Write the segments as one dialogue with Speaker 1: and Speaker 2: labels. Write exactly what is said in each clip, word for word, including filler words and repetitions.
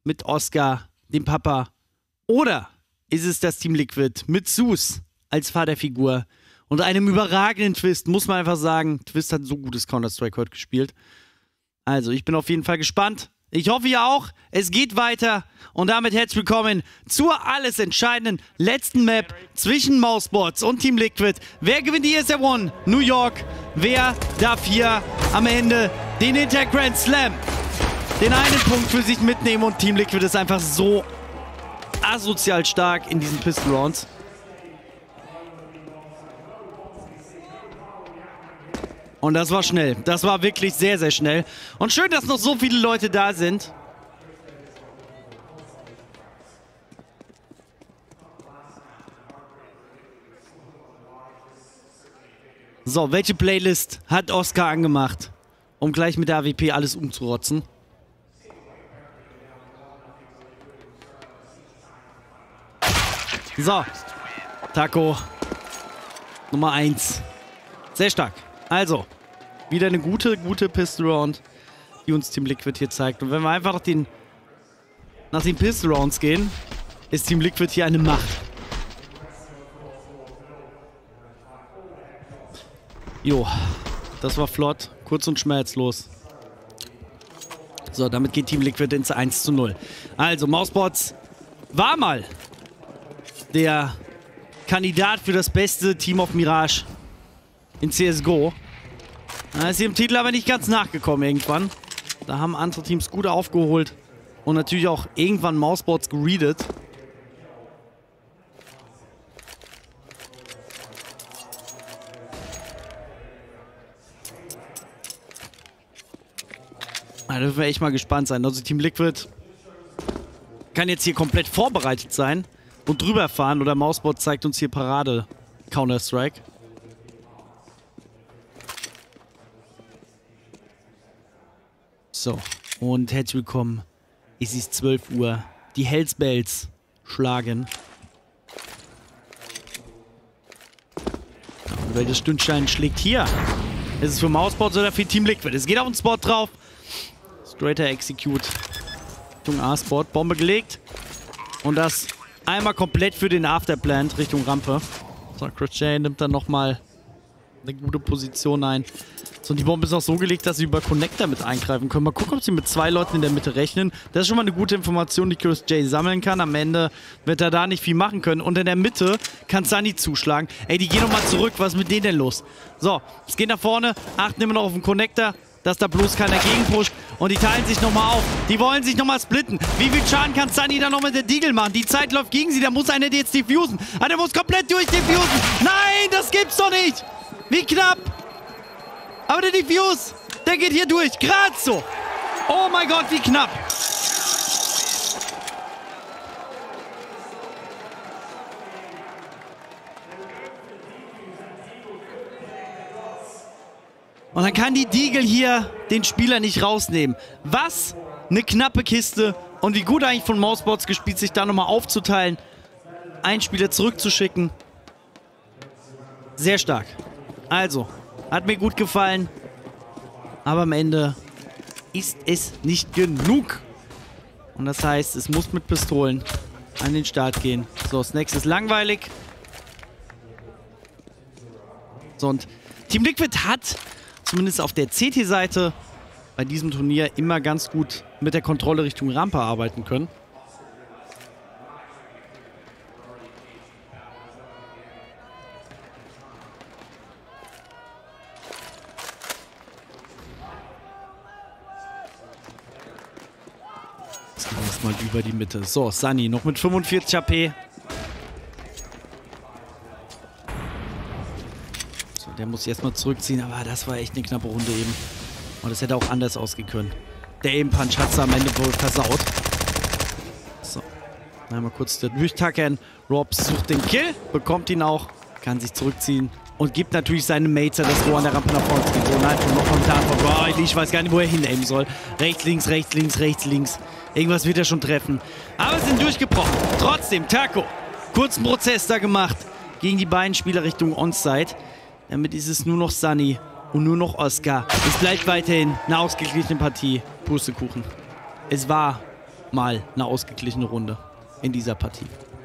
Speaker 1: mit Oscar, dem Papa? Oder ist es das Team Liquid mit Zeus als Vaterfigur und einem überragenden Twist, muss man einfach sagen. Twist hat so gutes Counter-Strike heute gespielt. Also, ich bin auf jeden Fall gespannt. Ich hoffe, ihr auch. Es geht weiter. Und damit herzlich willkommen zur alles entscheidenden letzten Map zwischen Mousebots und Team Liquid. Wer gewinnt die E S L One? New York. Wer darf hier am Ende den Inter Grand Slam, den einen Punkt für sich mitnehmen? Und Team Liquid ist einfach so asozial stark in diesen Pistol Rounds. Und das war schnell. Das war wirklich sehr, sehr schnell. Und schön, dass noch so viele Leute da sind. So, welche Playlist hat Oscar angemacht, um gleich mit der A W P alles umzurotzen? So, Taco Nummer eins. Sehr stark. Also, wieder eine gute, gute Pistol Round, die uns Team Liquid hier zeigt. Und wenn wir einfach nach den, nach den Pistol Rounds gehen, ist Team Liquid hier eine Macht. Jo, das war flott, kurz und schmerzlos. So, damit geht Team Liquid ins eins zu null. Also, Mousebots war mal der Kandidat für das beste Team of Mirage in C S G O. Da ist sie im Titel aber nicht ganz nachgekommen irgendwann. Da haben andere Teams gut aufgeholt. Und natürlich auch irgendwann Mousebots geredet. Da dürfen wir echt mal gespannt sein. Also Team Liquid kann jetzt hier komplett vorbereitet sein und drüber fahren. Oder Mousebot zeigt uns hier Parade Counter-Strike. So, und herzlich willkommen. Es ist zwölf Uhr. Die Hells Bells schlagen. Und welches Stündchen schlägt hier? Ist es für Mousebots oder für Team Liquid? Es geht auf den Spot drauf. Straighter Execute. Richtung A-Spot. Bombe gelegt. Und das einmal komplett für den Afterplant Richtung Rampe. So, Crochet nimmt dann nochmal eine gute Position ein. So, und die Bombe ist auch so gelegt, dass sie über Connector mit eingreifen können. Mal gucken, ob sie mit zwei Leuten in der Mitte rechnen. Das ist schon mal eine gute Information, die Crochet sammeln kann. Am Ende wird er da nicht viel machen können. Und in der Mitte kann Sunny zuschlagen. Ey, die gehen nochmal zurück. Was ist mit denen denn los? So, es geht nach vorne. Achten immer noch auf den Connector, dass da bloß keiner gegenpusht. Und die teilen sich nochmal auf. Die wollen sich nochmal splitten. Wie viel Schaden kann Sunny da noch mit der Deagle machen? Die Zeit läuft gegen sie. Da muss einer jetzt diffusen. Ah, der muss komplett durchdiffusen. Nein, das gibt's doch nicht. Wie knapp. Aber der Diffuse, der geht hier durch. Gerade so. Oh mein Gott, wie knapp. Und dann kann die Deagle hier den Spieler nicht rausnehmen. Was eine knappe Kiste. Und wie gut eigentlich von Mousebots gespielt, sich da nochmal aufzuteilen. Einen Spieler zurückzuschicken. Sehr stark. Also, hat mir gut gefallen. Aber am Ende ist es nicht genug. Und das heißt, es muss mit Pistolen an den Start gehen. So, Snacks ist langweilig. So, und Team Liquid hat zumindest auf der C T-Seite bei diesem Turnier immer ganz gut mit der Kontrolle Richtung Rampe arbeiten können. Jetzt gehen wir erstmal über die Mitte. So, Sunny noch mit fünfundvierzig H P. So, der muss jetzt mal zurückziehen, aber das war echt eine knappe Runde eben. Und das hätte auch anders ausgehen können. Der Aim-Punch hat es am Ende wohl versaut. So, einmal kurz durchtackern. Robs sucht den Kill, bekommt ihn auch, kann sich zurückziehen und gibt natürlich seinem Mates das Rohr an der Rampe nach vorne zu gehen. So, nein, noch vom Tarn vorbei. Ich weiß gar nicht, wo er hinaimen soll. Rechts, links, rechts, links, rechts, links. Irgendwas wird er schon treffen. Aber sie sind durchgebrochen. Trotzdem, Taco. Kurzen Prozess da gemacht gegen die beiden Spieler Richtung Onside. Damit ist es nur noch Sunny und nur noch Oscar. Es bleibt weiterhin eine ausgeglichene Partie. Pustekuchen. Es war mal eine ausgeglichene Runde in dieser Partie.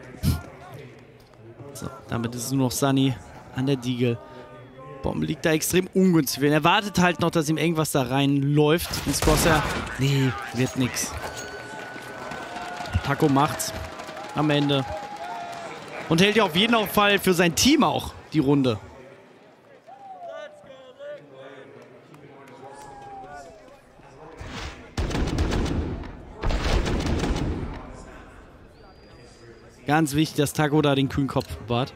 Speaker 1: So, damit ist es nur noch Sunny an der Deagle. Bombe liegt da extrem ungünstig. Er wartet halt noch, dass ihm irgendwas da reinläuft. Und Scrosser, nee, wird nix. Taco macht's am Ende. Und hält ja auf jeden Fall für sein Team auch die Runde. Ganz wichtig, dass Taco da den kühlen Kopf bewahrt.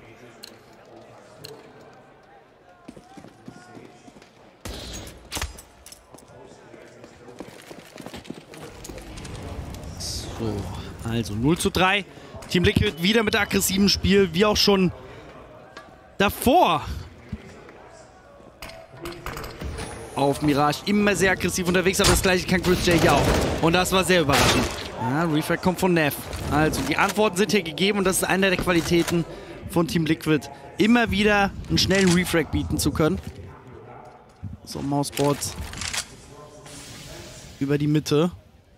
Speaker 1: So, also null zu drei. Team Liquid wieder mit aggressivem Spiel, wie auch schon davor. Auf Mirage immer sehr aggressiv unterwegs, aber das gleiche kann Chris J hier auch. Und das war sehr überraschend. Ja, Refract kommt von Neff. Also die Antworten sind hier gegeben und das ist eine der Qualitäten von Team Liquid. Immer wieder einen schnellen Refract bieten zu können. So, Mouseboards über die Mitte.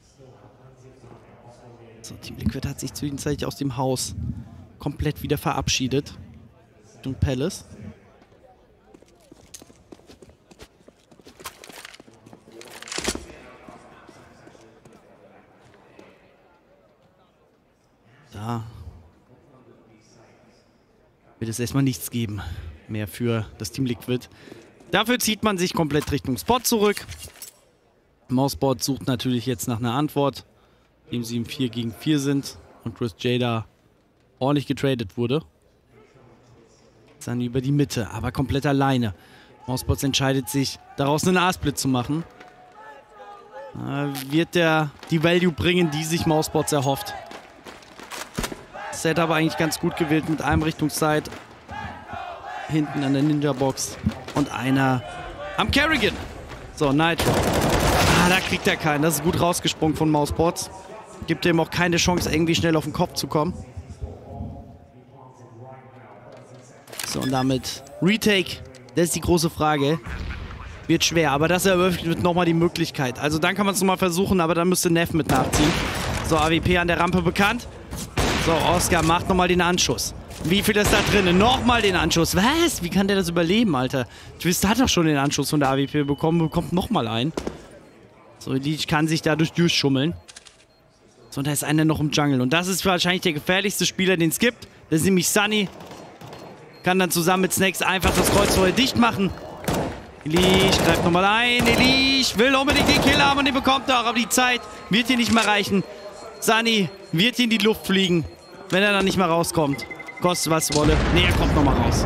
Speaker 1: So, Team Liquid hat sich zwischenzeitlich aus dem Haus komplett wieder verabschiedet. Richtung Palace. Da wird es erstmal nichts geben mehr für das Team Liquid. Dafür zieht man sich komplett Richtung Spot zurück. Mouseboard sucht natürlich jetzt nach einer Antwort, indem sie im vier gegen vier sind und Chris J da ordentlich getradet wurde. Dann über die Mitte, aber komplett alleine. Mouseboard entscheidet sich, daraus einen A-Split zu machen. Äh, wird der die Value bringen, die sich Mouseboard erhofft. Setup eigentlich ganz gut gewählt mit einem Richtung Side. Hinten an der Ninja-Box. Und einer am Kerrigan. So, Nitro. Ah, da kriegt er keinen. Das ist gut rausgesprungen von Mouseboards. Gibt ihm auch keine Chance, irgendwie schnell auf den Kopf zu kommen. So, und damit Retake. Das ist die große Frage. Wird schwer, aber das eröffnet nochmal die Möglichkeit. Also dann kann man es nochmal versuchen, aber dann müsste Neff mit nachziehen. So, A W P an der Rampe bekannt. So, Oscar macht nochmal den Anschuss. Wie viel ist da drin? Nochmal den Anschuss. Was? Wie kann der das überleben, Alter? Twist hat doch schon den Anschuss von der A W P bekommen, bekommt nochmal einen. So, die kann sich dadurch durchschummeln. So, und da ist einer noch im Jungle. Und das ist wahrscheinlich der gefährlichste Spieler, den es gibt. Das ist nämlich Sunny. Kann dann zusammen mit Snakes einfach das Kreuzfeuer dicht machen. Elish greift nochmal ein. Elish will unbedingt den Kill haben und den bekommt er auch. Aber die Zeit wird hier nicht mehr reichen. Sunny wird in die Luft fliegen, wenn er dann nicht mehr rauskommt. Kostet was wolle. Ne, er kommt nochmal raus.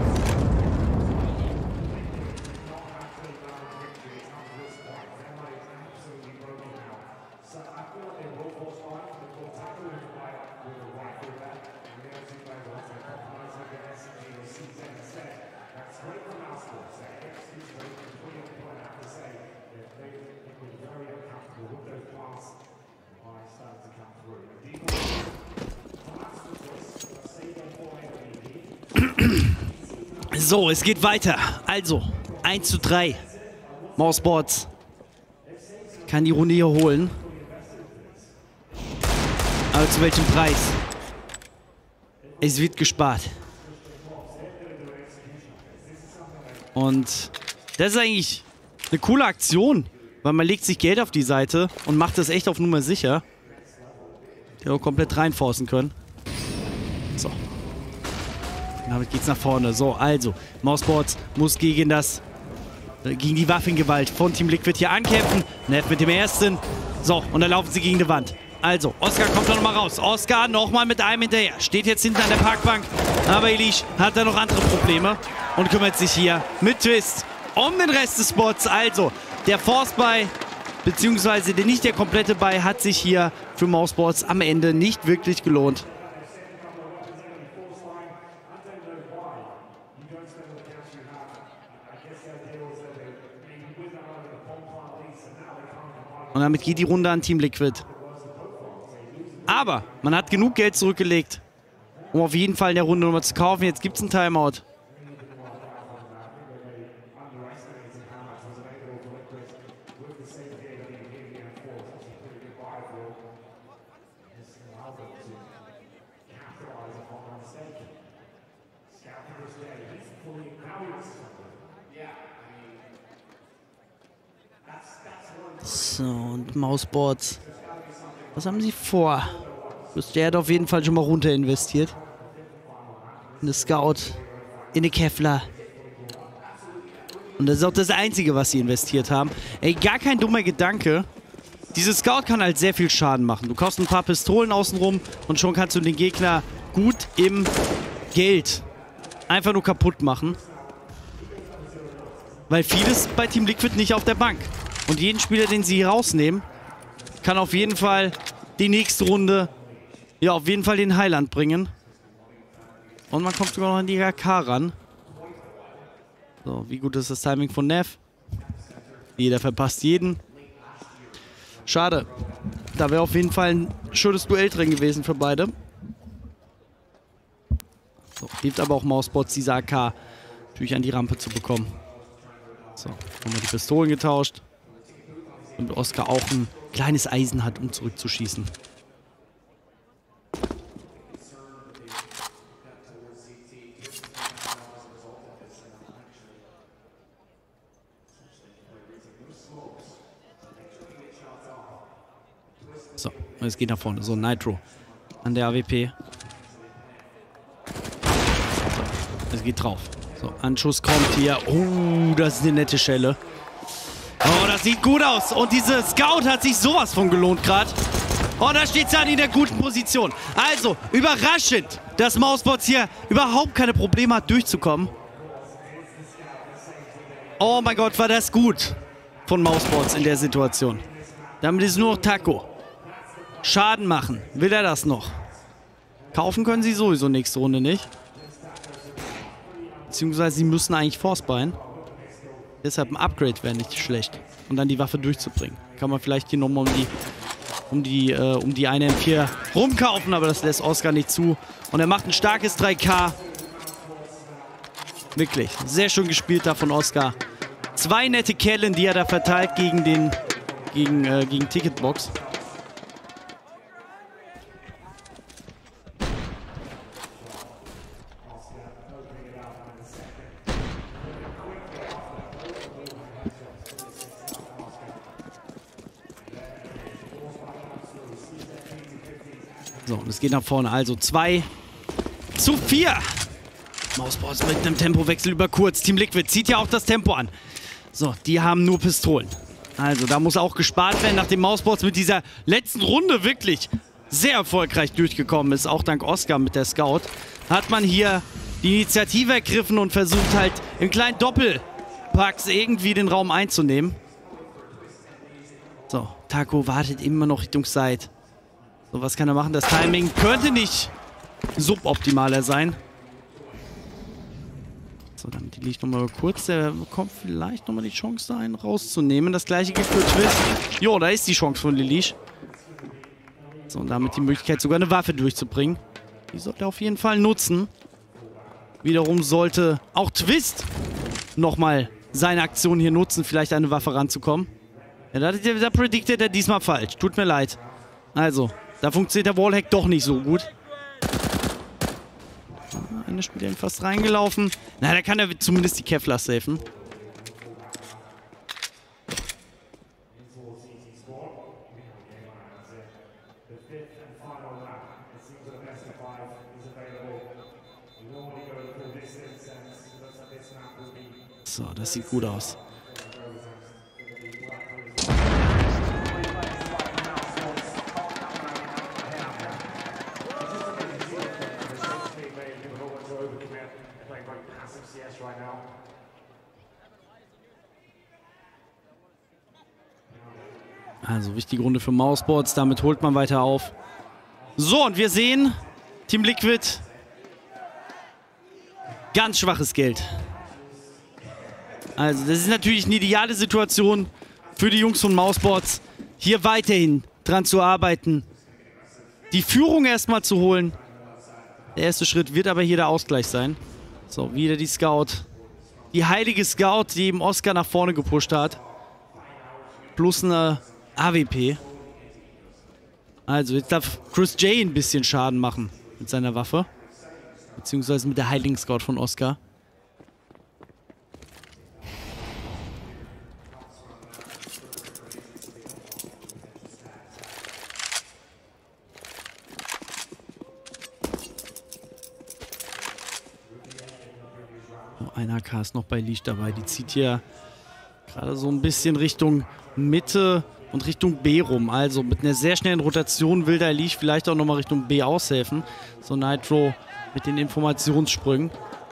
Speaker 1: So, es geht weiter. Also, eins zu drei. Mouseboards kann die Runde hier holen. Aber zu welchem Preis? Es wird gespart. Und das ist eigentlich eine coole Aktion, weil man legt sich Geld auf die Seite und macht das echt auf Nummer sicher. Die auch komplett reinforcen können. So. Damit geht's nach vorne. So, also, Mouseboards muss gegen das, gegen die Waffengewalt von Team Liquid hier ankämpfen. Neff mit dem ersten. So, und dann laufen sie gegen die Wand. Also, Oscar kommt da nochmal raus. Oscar nochmal mit einem hinterher. Steht jetzt hinten an der Parkbank. Aber Elish hat da noch andere Probleme und kümmert sich hier mit Twist um den Rest des Spots. Also, der Force-Buy, beziehungsweise der nicht der komplette Buy, hat sich hier für Mouseboards am Ende nicht wirklich gelohnt. Und damit geht die Runde an Team Liquid. Aber man hat genug Geld zurückgelegt, um auf jeden Fall in der Runde nochmal zu kaufen. Jetzt gibt es einen Timeout. So, und Mouseboards. Was haben sie vor? Der hat auf jeden Fall schon mal runter investiert. In eine Scout. In eine Kevlar. Und das ist auch das Einzige, was sie investiert haben. Ey, gar kein dummer Gedanke. Diese Scout kann halt sehr viel Schaden machen. Du kaufst ein paar Pistolen außenrum und schon kannst du den Gegner gut im Geld einfach nur kaputt machen. Weil vieles bei Team Liquid nicht auf der Bank. Und jeden Spieler, den sie hier rausnehmen, kann auf jeden Fall die nächste Runde, ja, auf jeden Fall den Heiland bringen. Und man kommt sogar noch an die A K ran. So, wie gut ist das Timing von Nev? Jeder verpasst jeden. Schade. Da wäre auf jeden Fall ein schönes Duell drin gewesen für beide. So, hilft aber auch Mouseboards, diese A K natürlich an die Rampe zu bekommen. So, haben wir die Pistolen getauscht. Und Oscar auch ein kleines Eisen hat, um zurückzuschießen. So, und es geht nach vorne. So, Nitro an der A W P. So, es geht drauf. So, Anschuss kommt hier. Oh, das ist eine nette Schelle. Oh, das sieht gut aus. Und diese Scout hat sich sowas von gelohnt gerade. Oh, da steht Sunny in der guten Position. Also, überraschend, dass Mouseboards hier überhaupt keine Probleme hat, durchzukommen. Oh mein Gott, war das gut von Mouseboards in der Situation. Damit ist nur noch Taco. Schaden machen. Will er das noch? Kaufen können sie sowieso nächste Runde nicht. Beziehungsweise sie müssen eigentlich Forcebein. Deshalb ein Upgrade wäre nicht schlecht. Und dann die Waffe durchzubringen. Kann man vielleicht hier nochmal um die, um die, äh, um die eine M vier rumkaufen, aber das lässt Oscar nicht zu. Und er macht ein starkes drei K. Wirklich. Sehr schön gespielt da von Oscar. Zwei nette Kellen, die er da verteilt gegen den, gegen, äh, gegen Ticketbox. So, und es geht nach vorne. Also zwei zu vier. Mouseboards mit einem Tempowechsel über kurz. Team Liquid zieht ja auch das Tempo an. So, die haben nur Pistolen. Also, da muss auch gespart werden, nachdem Mouseboards mit dieser letzten Runde wirklich sehr erfolgreich durchgekommen ist. Auch dank Oscar mit der Scout. Hat man hier die Initiative ergriffen und versucht halt im kleinen Doppelpacks irgendwie den Raum einzunehmen. So, Taco wartet immer noch Richtung Side. So, was kann er machen? Das Timing könnte nicht suboptimaler sein. So, dann die liegt nochmal kurz. Der bekommt vielleicht nochmal die Chance, da einen rauszunehmen. Das gleiche gilt für Twist. Jo, da ist die Chance von Lilich. So, und damit die Möglichkeit, sogar eine Waffe durchzubringen. Die sollte er auf jeden Fall nutzen. Wiederum sollte auch Twist nochmal seine Aktion hier nutzen, vielleicht eine Waffe ranzukommen. Ja, da, da prediktet er diesmal falsch. Tut mir leid. Also, da funktioniert der Wallhack doch nicht so gut. Eine Spielerin fast reingelaufen. Na, da kann er zumindest die Kevlar safen. So, das sieht gut aus. Also wichtige Runde für Mouseboards, damit holt man weiter auf. So, und wir sehen, Team Liquid, ganz schwaches Geld. Also das ist natürlich eine ideale Situation für die Jungs von Mouseboards, hier weiterhin dran zu arbeiten, die Führung erstmal zu holen. Der erste Schritt wird aber hier der Ausgleich sein. So, wieder die Scout. Die heilige Scout, die eben Oscar nach vorne gepusht hat. Plus eine A W P. Also, jetzt darf Chris J ein bisschen Schaden machen mit seiner Waffe. Beziehungsweise mit der heiligen Scout von Oscar. ein A K ist noch bei Leash dabei. Die zieht hier gerade so ein bisschen Richtung Mitte und Richtung B rum. Also mit einer sehr schnellen Rotation will der Leash vielleicht auch nochmal Richtung B aushelfen. So Nitro mit den Informationssprüngen.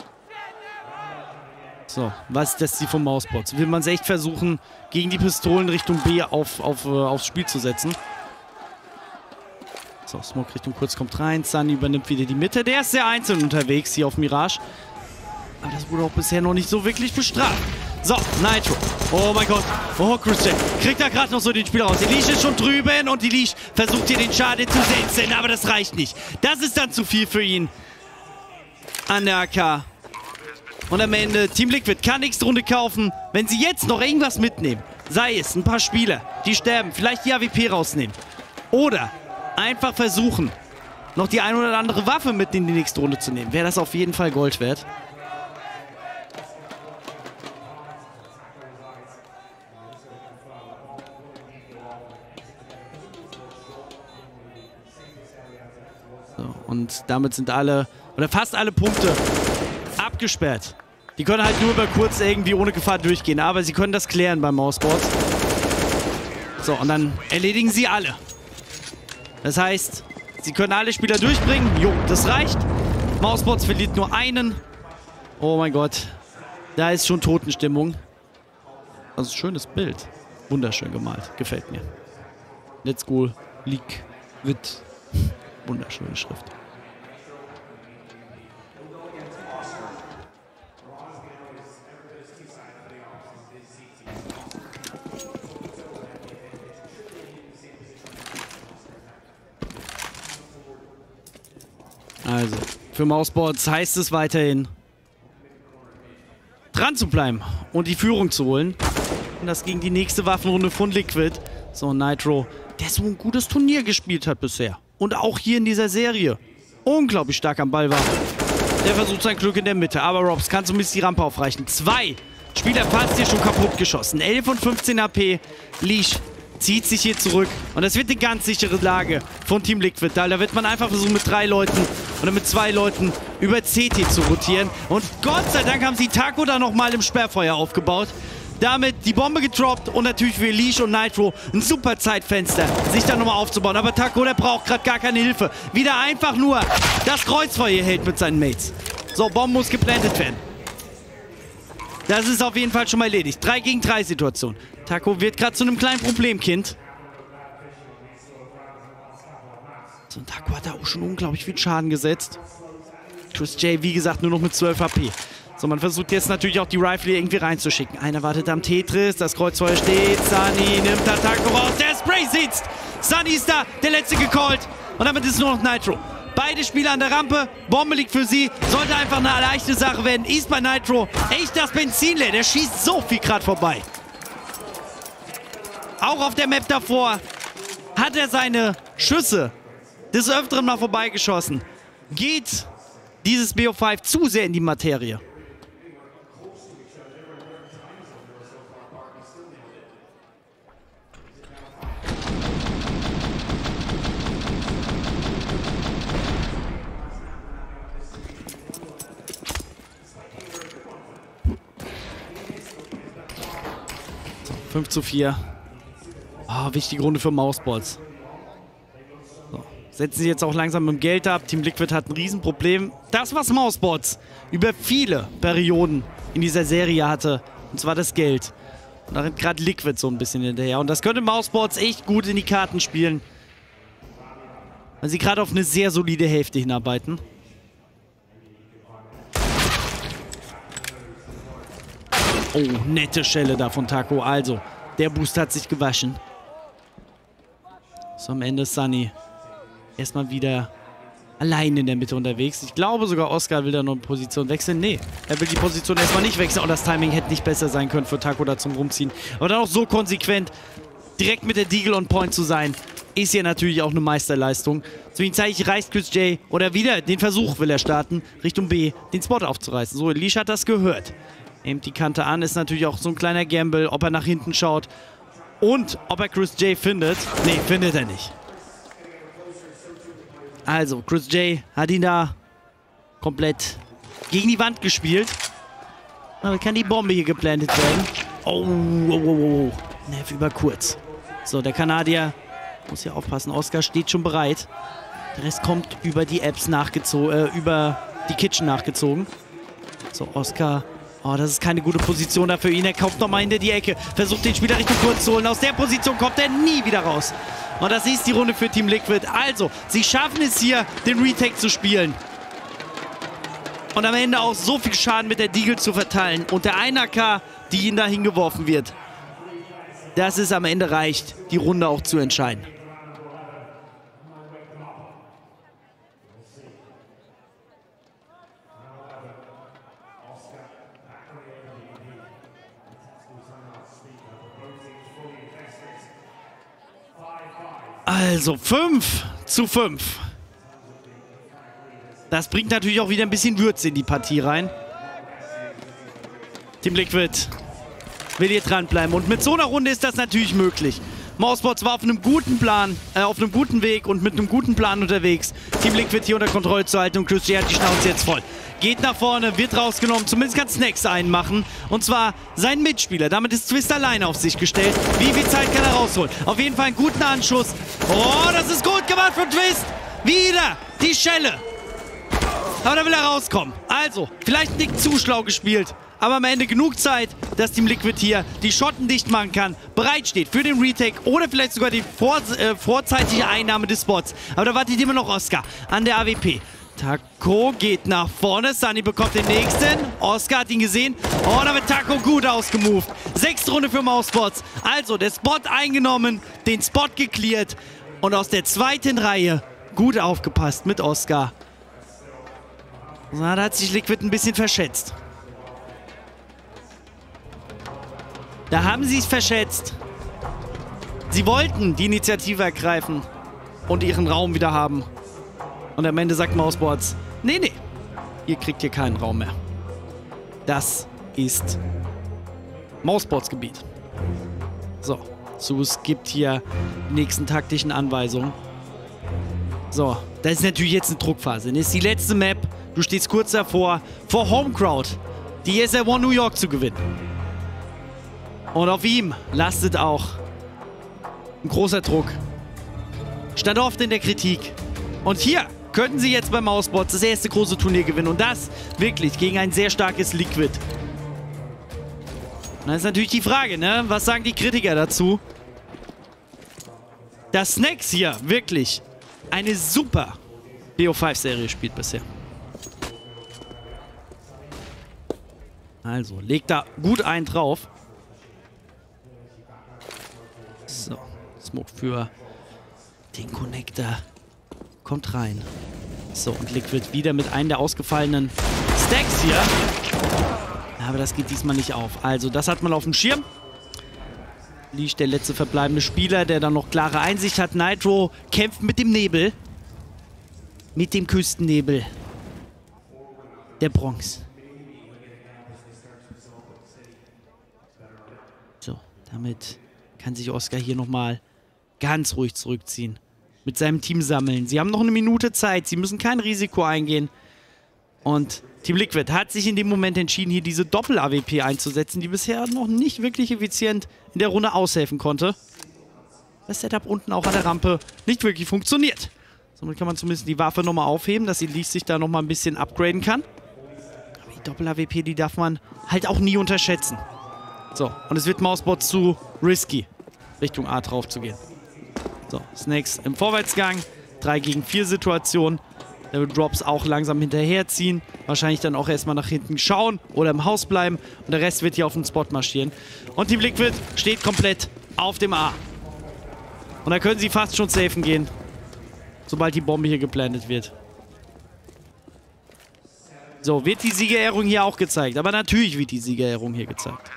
Speaker 1: So, was ist das Ziel vom Mausbots? Will man es echt versuchen, gegen die Pistolen Richtung B auf, auf, äh, aufs Spiel zu setzen? So, Smoke Richtung kurz kommt rein. Sunny übernimmt wieder die Mitte. Der ist sehr einzeln unterwegs hier auf Mirage. Aber das wurde auch bisher noch nicht so wirklich bestraft. So, Nitro. Oh mein Gott. Oh, Christian. Kriegt da gerade noch so den Spieler raus. Die Leash ist schon drüben und die Leash versucht hier den Schaden zu setzen. Aber das reicht nicht. Das ist dann zu viel für ihn. An der A K. Und am Ende, Team Liquid kann nächste Runde kaufen. Wenn sie jetzt noch irgendwas mitnehmen, sei es ein paar Spieler, die sterben, vielleicht die A W P rausnehmen. Oder einfach versuchen, noch die ein oder andere Waffe mit in die nächste Runde zu nehmen, wäre das auf jeden Fall Gold wert. So, und damit sind alle, oder fast alle Punkte abgesperrt. Die können halt nur über kurz irgendwie ohne Gefahr durchgehen, aber sie können das klären beim Mausbots. So, und dann erledigen sie alle. Das heißt, sie können alle Spieler durchbringen. Jo, das reicht. Mausbots verliert nur einen. Oh mein Gott. Da ist schon Totenstimmung. Also schönes Bild. Wunderschön gemalt. Gefällt mir. Let's go. League wird wunderschöne Schrift. Also, für Mausbots heißt es weiterhin, dran zu bleiben und die Führung zu holen. Und das gegen die nächste Waffenrunde von Liquid. So, Nitro, der so ein gutes Turnier gespielt hat bisher. Und auch hier in dieser Serie unglaublich stark am Ball war. Der versucht sein Glück in der Mitte, aber Robs kann zumindest die Rampe aufreichen. Zwei Spieler fast hier schon kaputt geschossen. elf und fünfzehn H P. Leash zieht sich hier zurück. Und das wird eine ganz sichere Lage von Team Liquid. Da wird man einfach versuchen, mit drei Leuten oder mit zwei Leuten über C T zu rotieren. Und Gott sei Dank haben sie Taco da nochmal im Sperrfeuer aufgebaut. Damit die Bombe gedroppt und natürlich für Leash und Nitro ein super Zeitfenster, sich da nochmal aufzubauen. Aber Taco, der braucht gerade gar keine Hilfe. Wieder einfach nur das Kreuzfeuer hält mit seinen Mates. So, Bombe muss geplantet werden. Das ist auf jeden Fall schon mal erledigt. drei gegen drei Situation. Taco wird gerade zu einem kleinen Problemkind. So, und Taco hat da auch schon unglaublich viel Schaden gesetzt. Chris J, wie gesagt, nur noch mit zwölf H P. So, man versucht jetzt natürlich auch die Rifle irgendwie reinzuschicken. Einer wartet am Tetris, das Kreuzfeuer steht. Sunny nimmt da Taco raus, der Spray sitzt. Sunny ist da, der letzte gecallt. Und damit ist nur noch Nitro. Beide Spieler an der Rampe, Bombe liegt für sie. Sollte einfach eine leichte Sache werden. Ist bei Nitro echt das Benzin leer. Der schießt so viel gerade vorbei. Auch auf der Map davor hat er seine Schüsse des Öfteren mal vorbeigeschossen. Geht dieses B O fünf zu sehr in die Materie. fünf zu vier. Oh, wichtige Runde für Mausbots. So. Setzen sie jetzt auch langsam mit dem Geld ab. Team Liquid hat ein Riesenproblem. Das, was Mausbots über viele Perioden in dieser Serie hatte, und zwar das Geld. Und da rennt gerade Liquid so ein bisschen hinterher. Und das könnte Mausbots echt gut in die Karten spielen. Weil sie gerade auf eine sehr solide Hälfte hinarbeiten. Oh, nette Schelle da von Taco. Also, der Boost hat sich gewaschen. So, am Ende ist Sunny erstmal wieder allein in der Mitte unterwegs. Ich glaube sogar, Oscar will da noch eine Position wechseln. Nee, er will die Position erstmal nicht wechseln. Und das Timing hätte nicht besser sein können für Taco da zum Rumziehen. Aber dann auch so konsequent direkt mit der Deagle on Point zu sein, ist hier natürlich auch eine Meisterleistung. Zwischenzeitlich reicht Chris J. oder wieder den Versuch will er starten, Richtung B den Spot aufzureißen. So, Leash hat das gehört. Nimmt die Kante an, ist natürlich auch so ein kleiner Gamble, ob er nach hinten schaut und ob er Chris J findet. Nee, findet er nicht. Also, Chris J hat ihn da komplett gegen die Wand gespielt. Aber kann die Bombe hier geplantet werden? Oh, oh, oh, oh. Neff über kurz. So, der Kanadier muss hier aufpassen. Oscar steht schon bereit. Der Rest kommt über die Apps nachgezogen, äh, über die Kitchen nachgezogen. So, Oscar. Oh, das ist keine gute Position da für ihn. Er kommt nochmal hinter die Ecke. Versucht den Spieler Richtung kurz zu holen. Aus der Position kommt er nie wieder raus. Und das ist die Runde für Team Liquid. Also, sie schaffen es hier, den Retake zu spielen. Und am Ende auch so viel Schaden mit der Deagle zu verteilen. Und der eine A K, die ihn da hingeworfen wird. Dass es am Ende reicht, die Runde auch zu entscheiden. Also fünf zu fünf. Das bringt natürlich auch wieder ein bisschen Würze in die Partie rein. Team Liquid will hier dranbleiben. Und mit so einer Runde ist das natürlich möglich. Mousesports war auf einem guten Plan, äh, auf einem guten Weg und mit einem guten Plan unterwegs, Team Liquid hier unter Kontrolle zu halten. Und Chris J hat die Schnauze jetzt voll. Geht nach vorne, wird rausgenommen, zumindest kann Snacks einmachen. Und zwar sein Mitspieler. Damit ist Twist alleine auf sich gestellt. Wie viel Zeit kann er rausholen? Auf jeden Fall einen guten Anschuss. Oh, das ist gut gemacht von Twist. Wieder die Schelle. Aber da will er rauskommen. Also, vielleicht nicht zu schlau gespielt. Aber am Ende genug Zeit, dass Team Liquid hier die Schotten dicht machen kann, bereitsteht für den Retake oder vielleicht sogar die vor, äh, vorzeitige Einnahme des Spots. Aber da wartet immer noch Oscar an der A W P. Taco geht nach vorne, Sunny bekommt den nächsten. Oscar hat ihn gesehen. Oh, da wird Taco gut ausgemoved. Sechste Runde für Mousesports. Also, der Spot eingenommen, den Spot gecleart und aus der zweiten Reihe gut aufgepasst mit Oscar. Na, da hat sich Liquid ein bisschen verschätzt. Da haben sie es verschätzt. Sie wollten die Initiative ergreifen und ihren Raum wieder haben. Und am Ende sagt Mousesports, nee, nee, ihr kriegt hier keinen Raum mehr. Das ist Mousesports Gebiet. So, Sus gibt hier die nächsten taktischen Anweisungen. So, das ist natürlich jetzt eine Druckphase. Das ist die letzte Map. Du stehst kurz davor, vor Homecrowd, die E S L One New York zu gewinnen. Und auf ihm lastet auch ein großer Druck. Stand oft in der Kritik. Und hier könnten sie jetzt bei Mousesports das erste große Turnier gewinnen. Und das wirklich gegen ein sehr starkes Liquid. Und dann ist natürlich die Frage, ne? Was sagen die Kritiker dazu? Dass Snacks hier wirklich eine super B O fünf Serie spielt bisher. Also, legt da gut einen drauf. So, Smoke für den Connector. Kommt rein. So, und Liquid wieder mit einem der ausgefallenen Stacks hier. Aber das geht diesmal nicht auf. Also, das hat man auf dem Schirm. Leash, der letzte verbleibende Spieler, der dann noch klare Einsicht hat. Nitro kämpft mit dem Nebel. Mit dem Küstennebel. Der Bronx. So, damit kann sich Oscar hier nochmal ganz ruhig zurückziehen. Mit seinem Team sammeln. Sie haben noch eine Minute Zeit. Sie müssen kein Risiko eingehen. Und Team Liquid hat sich in dem Moment entschieden, hier diese Doppel-A W P einzusetzen, die bisher noch nicht wirklich effizient in der Runde aushelfen konnte. Das Setup unten auch an der Rampe nicht wirklich funktioniert. Somit kann man zumindest die Waffe nochmal aufheben, dass sie Leash sich da nochmal ein bisschen upgraden kann. Aber die Doppel-A W P, die darf man halt auch nie unterschätzen. So, und es wird Mousesports zu risky, Richtung A drauf zu gehen. So, Snakes im Vorwärtsgang. drei gegen vier Situation. Der wird Drops auch langsam hinterherziehen. Wahrscheinlich dann auch erstmal nach hinten schauen oder im Haus bleiben. Und der Rest wird hier auf den Spot marschieren. Und Team Liquid steht komplett auf dem A. Und da können sie fast schon safen gehen, sobald die Bombe hier geplantet wird. So, wird die Siegerehrung hier auch gezeigt. Aber natürlich wird die Siegerehrung hier gezeigt.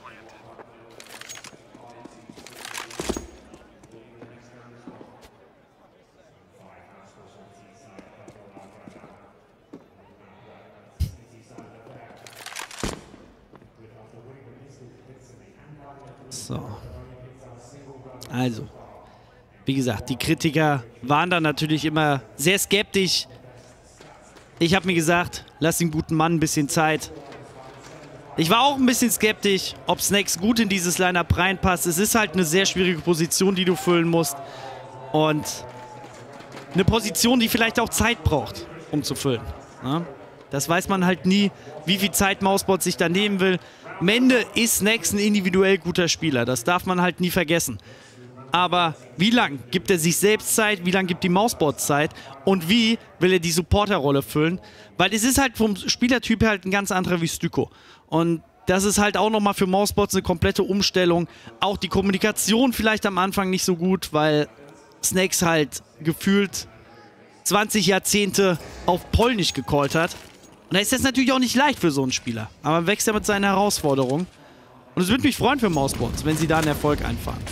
Speaker 1: So. Also, wie gesagt, die Kritiker waren da natürlich immer sehr skeptisch. Ich habe mir gesagt, lass dem guten Mann ein bisschen Zeit. Ich war auch ein bisschen skeptisch, ob Snacks gut in dieses Line-Up reinpasst. Es ist halt eine sehr schwierige Position, die du füllen musst. Und eine Position, die vielleicht auch Zeit braucht, um zu füllen. Ja? Das weiß man halt nie, wie viel Zeit Mouseboard sich da nehmen will. Am Ende ist Snacks ein individuell guter Spieler. Das darf man halt nie vergessen. Aber wie lang gibt er sich selbst Zeit? Wie lang gibt die Mouseboard Zeit? Und wie will er die Supporter-Rolle füllen? Weil es ist halt vom Spielertyp her halt ein ganz anderer wie Styko. Und das ist halt auch nochmal für Mouseboards eine komplette Umstellung. Auch die Kommunikation vielleicht am Anfang nicht so gut, weil Snacks halt gefühlt zwanzig Jahrzehnte auf Polnisch gecallt hat. Und da ist das natürlich auch nicht leicht für so einen Spieler. Aber man wächst ja mit seinen Herausforderungen. Und es würde mich freuen für Mouseboards, wenn sie da einen Erfolg einfahren.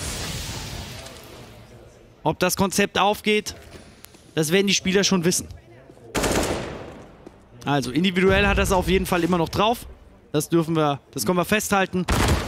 Speaker 1: Ob das Konzept aufgeht, das werden die Spieler schon wissen. Also, individuell hat das auf jeden Fall immer noch drauf. Das dürfen wir, das können wir festhalten.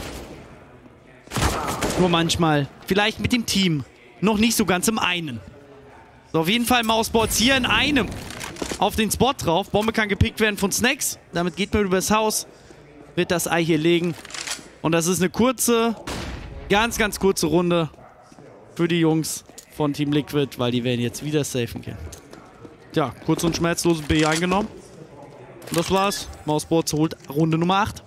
Speaker 1: Nur manchmal, vielleicht mit dem Team, noch nicht so ganz im einen. So, auf jeden Fall Mouseboards hier in einem auf den Spot drauf. Bombe kann gepickt werden von Snacks. Damit geht man übers Haus, wird das Ei hier legen. Und das ist eine kurze, ganz, ganz kurze Runde für die Jungs von Team Liquid, weil die werden jetzt wieder safen gehen. Ja, kurz und schmerzloses B eingenommen. Und das war's. Mouseboards holt Runde Nummer acht.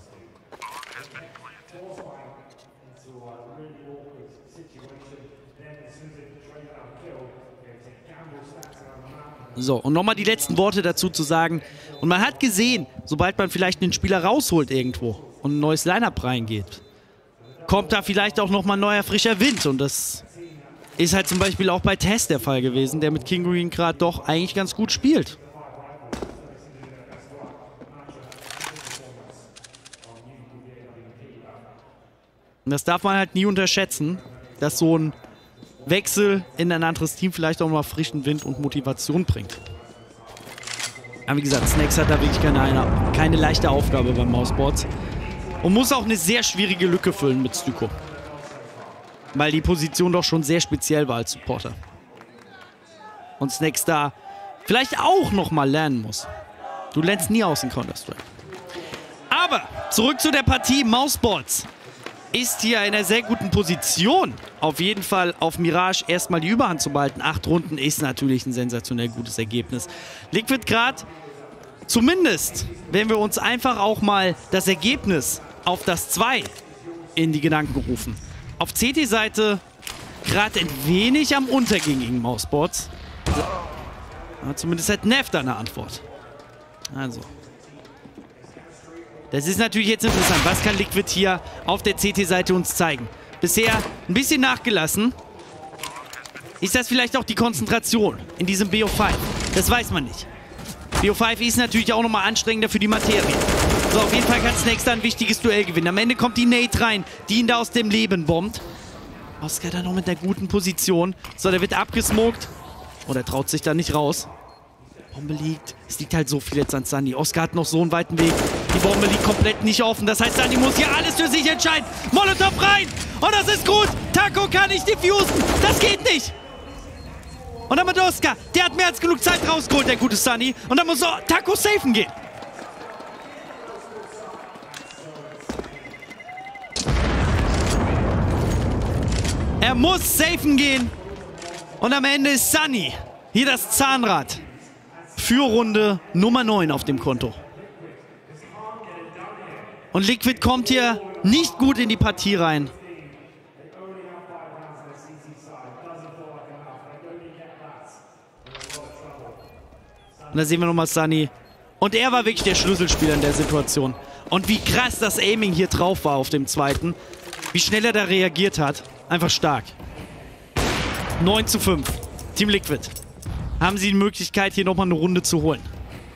Speaker 1: So, und nochmal die letzten Worte dazu zu sagen. Und man hat gesehen, sobald man vielleicht einen Spieler rausholt irgendwo und ein neues Line-Up reingeht, kommt da vielleicht auch nochmal ein neuer, frischer Wind. Und das ist halt zum Beispiel auch bei Test der Fall gewesen, der mit King Green gerade doch eigentlich ganz gut spielt. Und das darf man halt nie unterschätzen, dass so ein Wechsel in ein anderes Team vielleicht auch mal frischen Wind und Motivation bringt. Aber wie gesagt, Snacks hat da wirklich keine, eine, keine leichte Aufgabe beim Mouseboards. Und muss auch eine sehr schwierige Lücke füllen mit Styko. Weil die Position doch schon sehr speziell war als Supporter. Und Snacks da vielleicht auch nochmal lernen muss. Du lernst nie aus in Counter-Strike. Aber zurück zu der Partie. Mouseboards ist hier in einer sehr guten Position, auf jeden Fall auf Mirage erstmal die Überhand zu behalten. Acht Runden ist natürlich ein sensationell gutes Ergebnis. Liquid gerade, zumindest, wenn wir uns einfach auch mal das Ergebnis auf das zwei in die Gedanken rufen. Auf C T-Seite gerade ein wenig am Untergehen gegen Mouseboards. Aber zumindest hat Neff da eine Antwort. Also. Das ist natürlich jetzt interessant. Was kann Liquid hier auf der C T-Seite uns zeigen? Bisher ein bisschen nachgelassen. Ist das vielleicht auch die Konzentration in diesem B O fünf? Das weiß man nicht. B O fünf ist natürlich auch nochmal anstrengender für die Materie. So, auf jeden Fall kann Snacks da ein wichtiges Duell gewinnen. Am Ende kommt die Nate rein, die ihn da aus dem Leben bombt. Oscar da noch mit einer guten Position. So, der wird abgesmoked. Oh, der traut sich da nicht raus. Bombe liegt. Es liegt halt so viel jetzt an Sunny. Oscar hat noch so einen weiten Weg. Die Bombe liegt komplett nicht offen. Das heißt, Sunny muss hier alles für sich entscheiden. Molotov rein. Und das ist gut. Taco kann nicht diffusen. Das geht nicht. Und dann mit Oscar. Der hat mehr als genug Zeit rausgeholt, der gute Sunny. Und dann muss so Taco safen gehen. Er muss safen gehen. Und am Ende ist Sunny hier das Zahnrad für Runde Nummer neun auf dem Konto. Und Liquid kommt hier nicht gut in die Partie rein. Und da sehen wir nochmal Sunny. Und er war wirklich der Schlüsselspieler in der Situation. Und wie krass das Aiming hier drauf war auf dem zweiten. Wie schnell er da reagiert hat. Einfach stark. neun zu fünf. Team Liquid. Haben sie die Möglichkeit, hier nochmal eine Runde zu holen.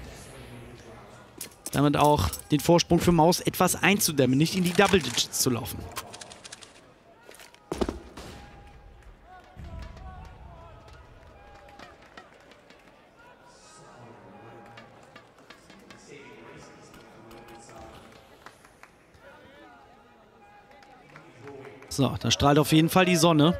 Speaker 1: Damit auch den Vorsprung für Maus etwas einzudämmen, nicht in die Double Digits zu laufen. So, da strahlt auf jeden Fall die Sonne.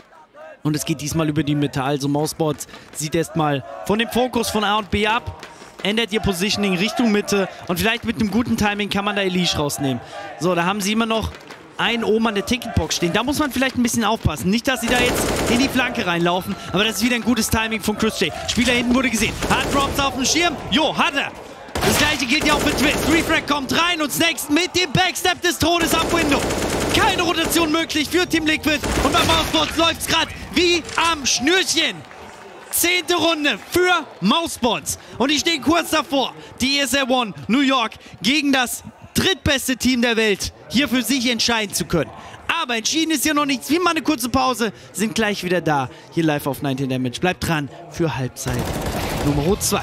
Speaker 1: Und es geht diesmal über die Mitte. Also Mouseboards sieht erstmal von dem Fokus von A und B ab. ändert ihr Positioning Richtung Mitte und vielleicht mit einem guten Timing kann man da Elish rausnehmen. So, da haben sie immer noch einen oben an der Ticketbox stehen. Da muss man vielleicht ein bisschen aufpassen. Nicht, dass sie da jetzt in die Flanke reinlaufen, aber das ist wieder ein gutes Timing von Chris J. Spieler hinten wurde gesehen. Hat Drops auf dem Schirm. Jo, hat er. Das gleiche gilt ja auch für Twist. Refrag kommt rein und Snakes mit dem Backstep des Todes am Window. Keine Rotation möglich für Team Liquid und bei Mousebots läuft es gerade wie am Schnürchen. Zehnte Runde für Mousebots. Und die stehen kurz davor. Die E S L One New York gegen das drittbeste Team der Welt hier für sich entscheiden zu können. Aber entschieden ist hier noch nichts. Wir machen eine kurze Pause, sind gleich wieder da. Hier live auf neunzehn Damage. Bleibt dran für Halbzeit Nummer zwei.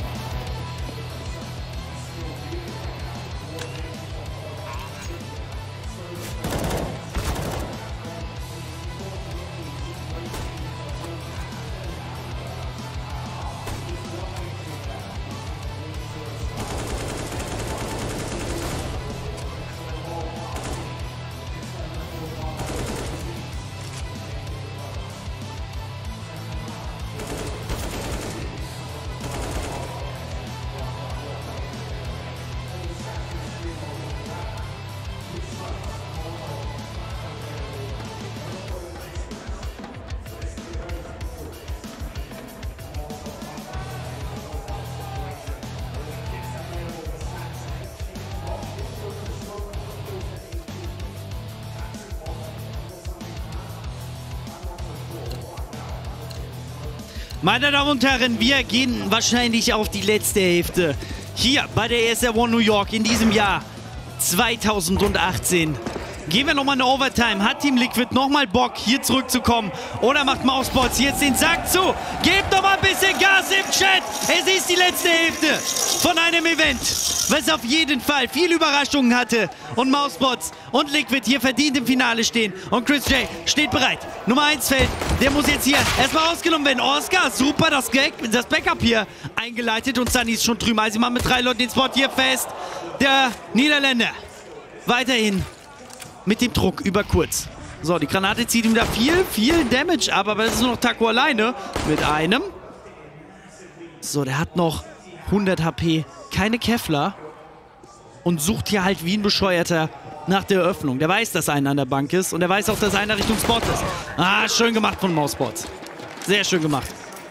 Speaker 1: Meine Damen und Herren, wir gehen wahrscheinlich auf die letzte Hälfte. Hier bei der E S L One New York in diesem Jahr zweitausendachtzehn. Gehen wir nochmal eine Overtime. Hat Team Liquid nochmal Bock, hier zurückzukommen? Oder macht Mousebots jetzt den Sack zu? Gebt doch mal ein bisschen Gas im Chat. Es ist die letzte Hälfte von einem Event, was auf jeden Fall viele Überraschungen hatte. Und Mousebots und Liquid hier verdient im Finale stehen. Und Chris J steht bereit. Nummer eins fällt. Der muss jetzt hier erstmal ausgenommen werden. Oscar, super, das, das Backup hier eingeleitet. Und Sunny ist schon drüben. Also sie machen mit drei Leuten den Spot hier fest. Der Niederländer weiterhin mit dem Druck über kurz. So, die Granate zieht ihm da viel, viel Damage ab. Aber das ist nur noch Taco alleine mit einem. So, der hat noch hundert H P. Keine Kevlar. Und sucht hier halt wie ein Bescheuerter nach der Eröffnung. Der weiß, dass einer an der Bank ist. Und er weiß auch, dass einer Richtung Spot ist. Ah, schön gemacht von Mousebots. Sehr schön gemacht.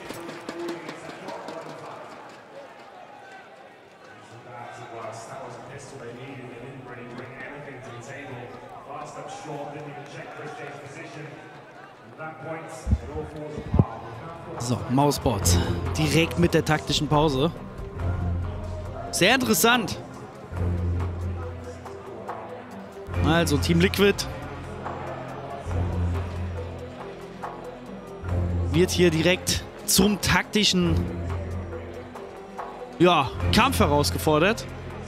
Speaker 1: So, Mousebots. Direkt mit der taktischen Pause. Sehr interessant. Also, Team Liquid wird hier direkt zum taktischen ja, Kampf herausgefordert.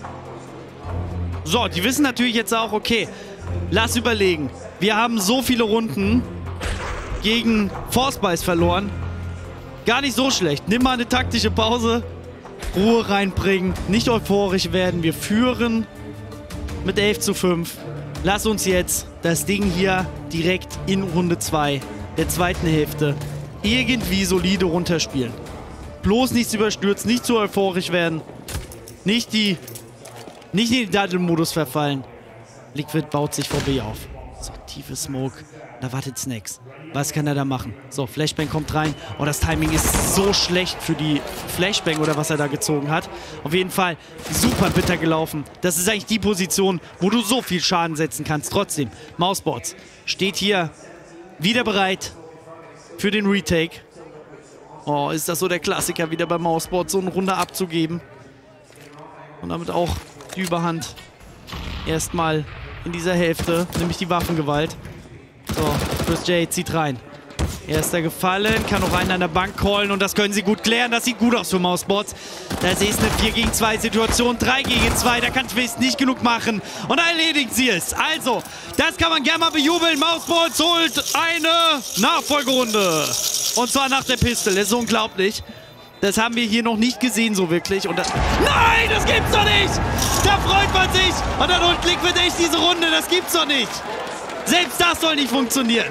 Speaker 1: So, die wissen natürlich jetzt auch, okay, lass überlegen. Wir haben so viele Runden gegen Forcebuys verloren. Gar nicht so schlecht. Nimm mal eine taktische Pause. Ruhe reinbringen. Nicht euphorisch werden. Wir führen mit elf zu fünf. Lass uns jetzt das Ding hier direkt in Runde zwei der zweiten Hälfte irgendwie solide runterspielen. Bloß nichts überstürzen, nicht zu euphorisch werden. Nicht, die, nicht in den Daddle-Modus verfallen. Liquid baut sich vor B auf. So, tiefe Smoke. Da wartet Snakes. Was kann er da machen? So, Flashbang kommt rein. Oh, das Timing ist so schlecht für die Flashbang oder was er da gezogen hat. Auf jeden Fall super bitter gelaufen. Das ist eigentlich die Position, wo du so viel Schaden setzen kannst. Trotzdem, Mousebots steht hier wieder bereit für den Retake. Oh, ist das so der Klassiker, wieder bei Mousebots so eine Runde abzugeben. Und damit auch die Überhand erstmal in dieser Hälfte, nämlich die Waffengewalt. So, Chris J zieht rein. Erster gefallen, kann noch einen an der Bank callen und das können sie gut klären. Das sieht gut aus für Mousebots. Das ist eine vier gegen zwei Situation, drei gegen zwei. Da kann Twist nicht genug machen und erledigt sie es. Also, das kann man gerne mal bejubeln. Mousebots holt eine Nachfolgerunde. Und zwar nach der Pistol. Das ist unglaublich. Das haben wir hier noch nicht gesehen so wirklich. Und das Nein, das gibt's doch nicht! Da freut man sich und dann holt Liquid echt diese Runde. Das gibt's doch nicht. Selbst das soll nicht funktionieren.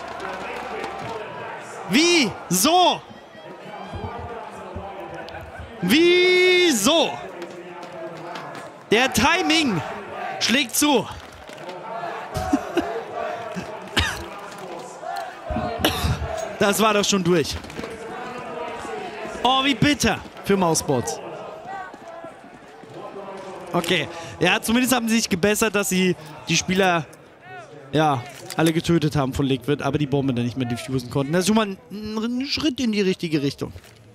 Speaker 1: Wie? So? Wieso? Der Timing schlägt zu. Das war doch schon durch. Oh, wie bitter für Mousesports. Okay. Ja, zumindest haben sie sich gebessert, dass sie die Spieler, ja, alle getötet haben von Liquid, aber die Bombe dann nicht mehr diffusen konnten. Das ist schon mal ein, ein Schritt in die richtige Richtung.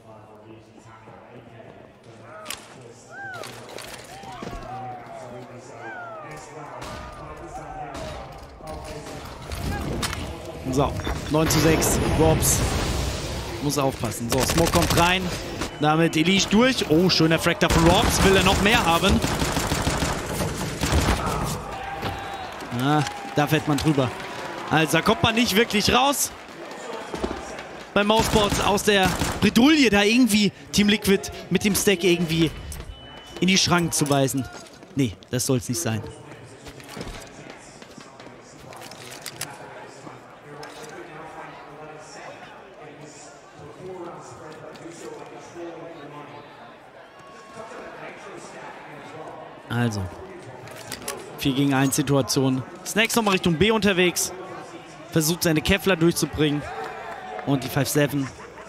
Speaker 1: So, neun zu sechs. Robs muss aufpassen. So, Smoke kommt rein. Damit Elige durch. Oh, schöner Frag da von Robs. Will er noch mehr haben? Ah, da fällt man drüber. Also, da kommt man nicht wirklich raus. Bei Mousesports aus der Bredouille, da irgendwie Team Liquid mit dem Stack irgendwie in die Schranken zu weisen. Nee, das soll es nicht sein. Also, vier gegen eins Situation. Snax nochmal Richtung B unterwegs. Versucht seine Kevlar durchzubringen. Und die fünf sieben.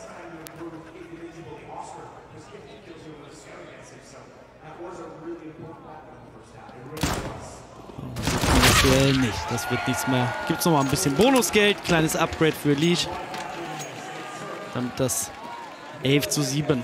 Speaker 1: Aktuell nicht. Das wird nichts mehr. Gibt es nochmal ein bisschen Bonusgeld. Kleines Upgrade für Elige. Damit das elf zu sieben.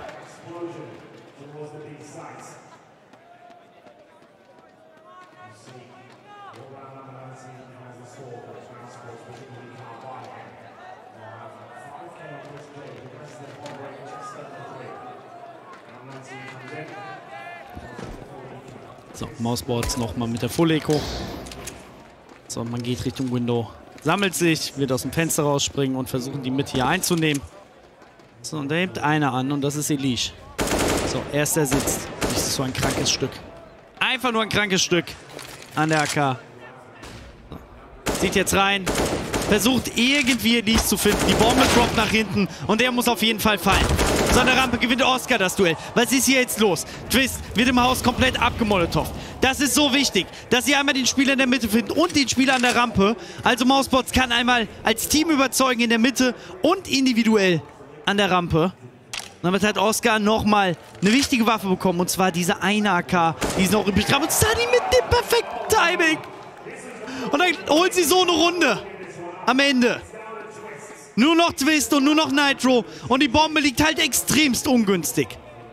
Speaker 1: So, Mousesports nochmal mit der Full Eco. So, man geht Richtung Window. Sammelt sich, wird aus dem Fenster rausspringen und versuchen die Mitte hier einzunehmen. So, und da hebt einer an und das ist Elige. So, erster sitzt. Das ist so ein krankes Stück. Einfach nur ein krankes Stück an der A K. So. Zieht jetzt rein. Versucht irgendwie Elige zu finden. Die Bombe droppt nach hinten und der muss auf jeden Fall fallen. So, an der Rampe gewinnt Oscar das Duell. Was ist hier jetzt los? Twist wird im Haus komplett abgemolotov. Das ist so wichtig, dass sie einmal den Spieler in der Mitte finden und den Spieler an der Rampe. Also Mousesports kann einmal als Team überzeugen in der Mitte und individuell an der Rampe. Damit hat Oscar nochmal eine wichtige Waffe bekommen, und zwar diese eine A K, die ist noch übrig. Und Sunny mit dem perfekten Timing. Und dann holt sie so eine Runde am Ende. Nur noch Twist und nur noch Nitro. Und die Bombe liegt halt extremst ungünstig.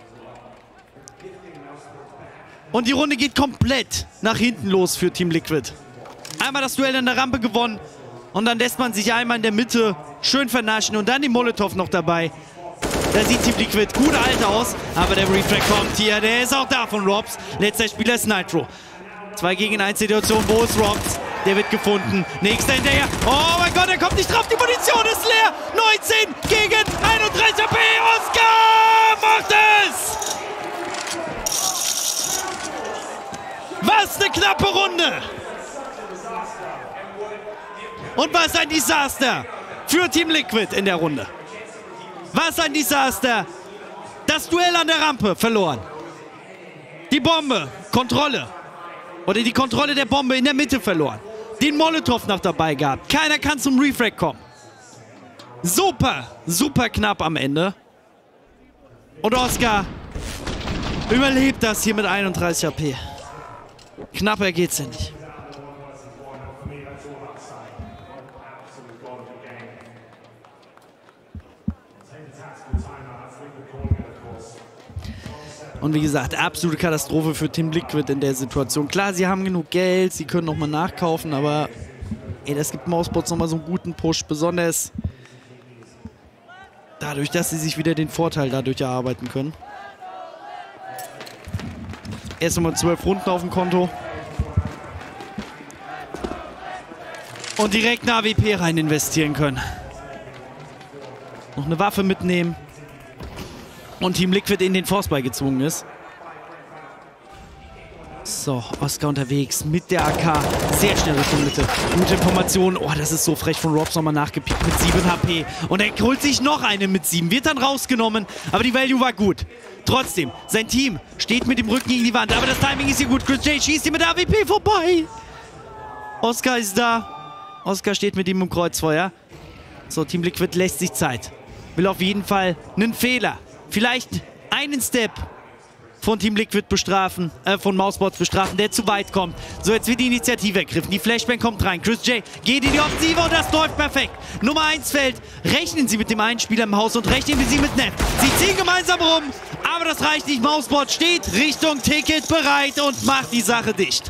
Speaker 1: Und die Runde geht komplett nach hinten los für Team Liquid. Einmal das Duell an der Rampe gewonnen. Und dann lässt man sich einmal in der Mitte schön vernaschen. Und dann die Molotov noch dabei. Da sieht Team Liquid gut alt aus. Aber der Refrag kommt hier. Der ist auch da von Robs. Letzter Spieler ist Nitro. zwei gegen eins Situation. Wo ist Robs? Der wird gefunden. Nächster hinterher. Oh mein Gott, er kommt nicht drauf. Die Munition ist leer. neunzehn gegen einunddreißig A P. Oscar macht es! Was eine knappe Runde. Und was ein Desaster für Team Liquid in der Runde. Was ein Desaster. Das Duell an der Rampe verloren. Die Bombe, Kontrolle. Oder die Kontrolle der Bombe in der Mitte verloren. Den Molotov noch dabei gehabt. Keiner kann zum Refrag kommen. Super, super knapp am Ende. Und Oscar überlebt das hier mit einunddreißig A P. Knapper geht's ja nicht. Und wie gesagt, absolute Katastrophe für Team Liquid in der Situation. Klar, sie haben genug Geld, sie können nochmal nachkaufen, aber ey, das gibt Mousesports nochmal so einen guten Push. Besonders dadurch, dass sie sich wieder den Vorteil dadurch erarbeiten können. Erst nochmal zwölf Runden auf dem Konto. Und direkt eine A W P rein investieren können. Noch eine Waffe mitnehmen. Und Team Liquid in den Force-Buy gezwungen ist. So, Oscar unterwegs mit der A K. Sehr schnell Richtung Mitte. Gute Information. Oh, das ist so frech von Robs nochmal nachgepickt mit sieben H P. Und er holt sich noch eine mit sieben. Wird dann rausgenommen. Aber die Value war gut. Trotzdem, sein Team steht mit dem Rücken gegen die Wand. Aber das Timing ist hier gut. Chris J schießt hier mit der A W P vorbei. Oscar ist da. Oscar steht mit ihm im Kreuzfeuer. So, Team Liquid lässt sich Zeit. Will auf jeden Fall einen Fehler. Vielleicht einen Step von Team Liquid bestrafen, äh, von Mousesports bestrafen, der zu weit kommt. So, jetzt wird die Initiative ergriffen. Die Flashbang kommt rein. Chris J geht in die Offensive und das läuft perfekt. Nummer eins fällt. Rechnen Sie mit dem einen Spieler im Haus und rechnen wir Sie mit Neff. Sie ziehen gemeinsam rum, aber das reicht nicht. Mousesports steht Richtung Ticket bereit und macht die Sache dicht.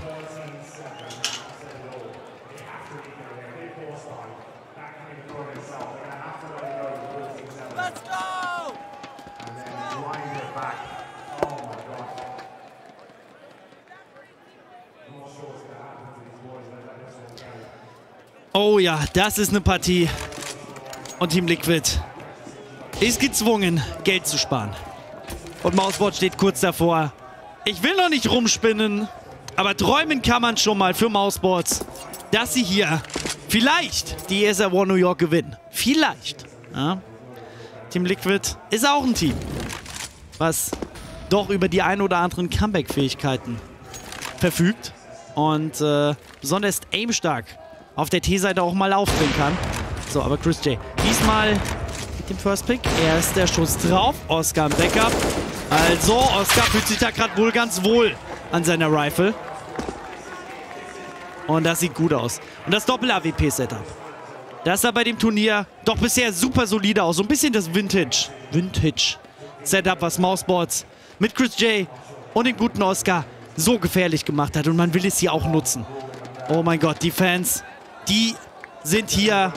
Speaker 1: Oh ja, das ist eine Partie. Und Team Liquid ist gezwungen, Geld zu sparen. Und Mousesports steht kurz davor. Ich will noch nicht rumspinnen, aber träumen kann man schon mal für Mousesports, dass sie hier vielleicht die E S L One New York gewinnen. Vielleicht. Ja. Team Liquid ist auch ein Team, was doch über die ein oder anderen Comeback-Fähigkeiten verfügt. Und äh, besonders aimstark auf der T-Seite auch mal aufbringen kann. So, aber Chris J diesmal mit dem First Pick. Erst der Schuss drauf. Oscar im Backup. Also, Oscar fühlt sich da gerade wohl ganz wohl an seiner Rifle. Und das sieht gut aus. Und das Doppel-A W P-Setup. Das sah bei dem Turnier doch bisher super solide aus. So ein bisschen das Vintage. Vintage-Setup, was Mousesports mit Chris J und dem guten Oscar so gefährlich gemacht hat. Und man will es hier auch nutzen. Oh mein Gott, die Fans, die sind hier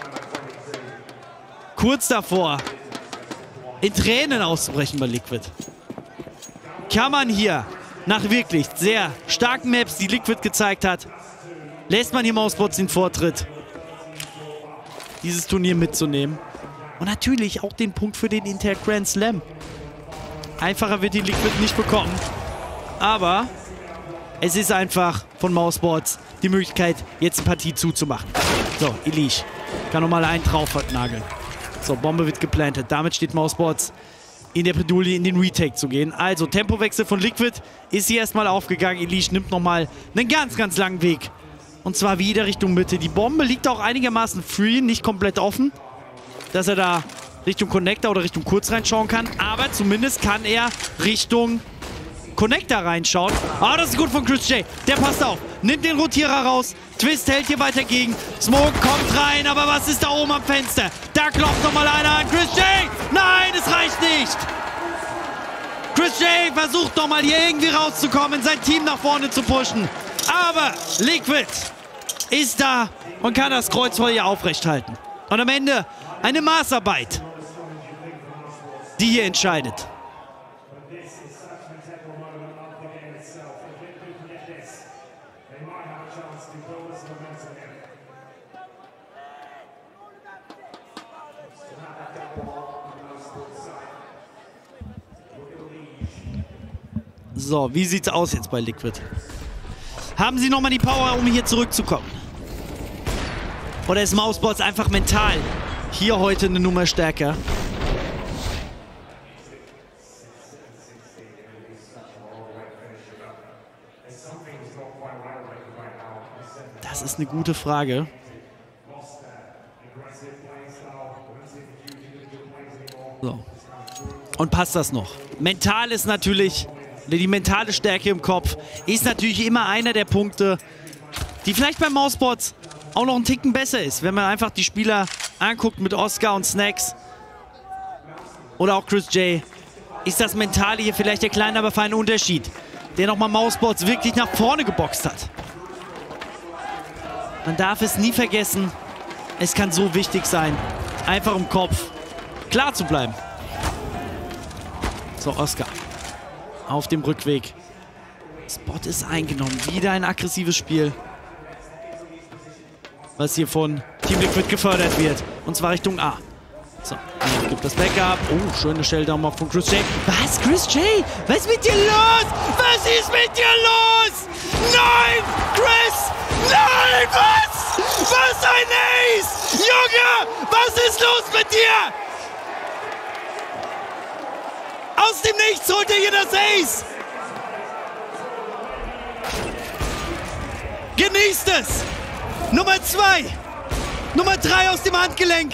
Speaker 1: kurz davor, in Tränen auszubrechen bei Liquid. Kann man hier nach wirklich sehr starken Maps, die Liquid gezeigt hat, lässt man hier Mousesports den Vortritt, dieses Turnier mitzunehmen. Und natürlich auch den Punkt für den Inter Grand Slam. Einfacher wird die Liquid nicht bekommen. Aber es ist einfach von Mousesports die Möglichkeit, jetzt eine Partie zuzumachen. So, Elish kann nochmal einen drauf nageln. So, Bombe wird geplantet. Damit steht Mousesports in der Bredouille, in den Retake zu gehen. Also, Tempowechsel von Liquid ist hier erstmal aufgegangen. Elish nimmt nochmal einen ganz, ganz langen Weg. Und zwar wieder Richtung Mitte. Die Bombe liegt auch einigermaßen free, nicht komplett offen, dass er da Richtung Connector oder Richtung Kurz reinschauen kann. Aber zumindest kann er Richtung Connector reinschauen. Ah, das ist gut von Chris J. Der passt auf. Nimmt den Rotierer raus. Twist hält hier weiter gegen. Smoke kommt rein. Aber was ist da oben am Fenster? Da klopft noch mal einer an. Chris J. Nein, es reicht nicht. Chris J. versucht noch mal hier irgendwie rauszukommen, sein Team nach vorne zu pushen. Aber Liquid ist da und kann das Kreuzfeuer hier aufrecht halten. Und am Ende eine Maßarbeit, die hier entscheidet. So, wie sieht's aus jetzt bei Liquid? Haben sie nochmal die Power, um hier zurückzukommen? Oder ist Mousesports einfach mental hier heute eine Nummer stärker? Das ist eine gute Frage. So. Und passt das noch? Mental ist natürlich, die mentale Stärke im Kopf ist natürlich immer einer der Punkte, die vielleicht bei Mousesports auch noch einen Ticken besser ist, wenn man einfach die Spieler anguckt mit Oscar und Snax oder auch Chris J. Ist das Mentale hier vielleicht der kleine, aber feine Unterschied, der nochmal Mousesports wirklich nach vorne geboxt hat. Man darf es nie vergessen, es kann so wichtig sein, einfach im Kopf klar zu bleiben. So, Oscar auf dem Rückweg. Spot ist eingenommen. Wieder ein aggressives Spiel, was hier von Team Liquid gefördert wird. Und zwar Richtung A. So, er gibt das Backup. Oh, schöne Shelldown mal von Chris J. Was, Chris J? Was ist mit dir los? Was ist mit dir los? Nein, Chris! Nein, was? Was ein Ace! Junge, was ist los mit dir? Aus dem Nichts holt er hier das Ace! Genießt es! Nummer zwei! Nummer drei aus dem Handgelenk!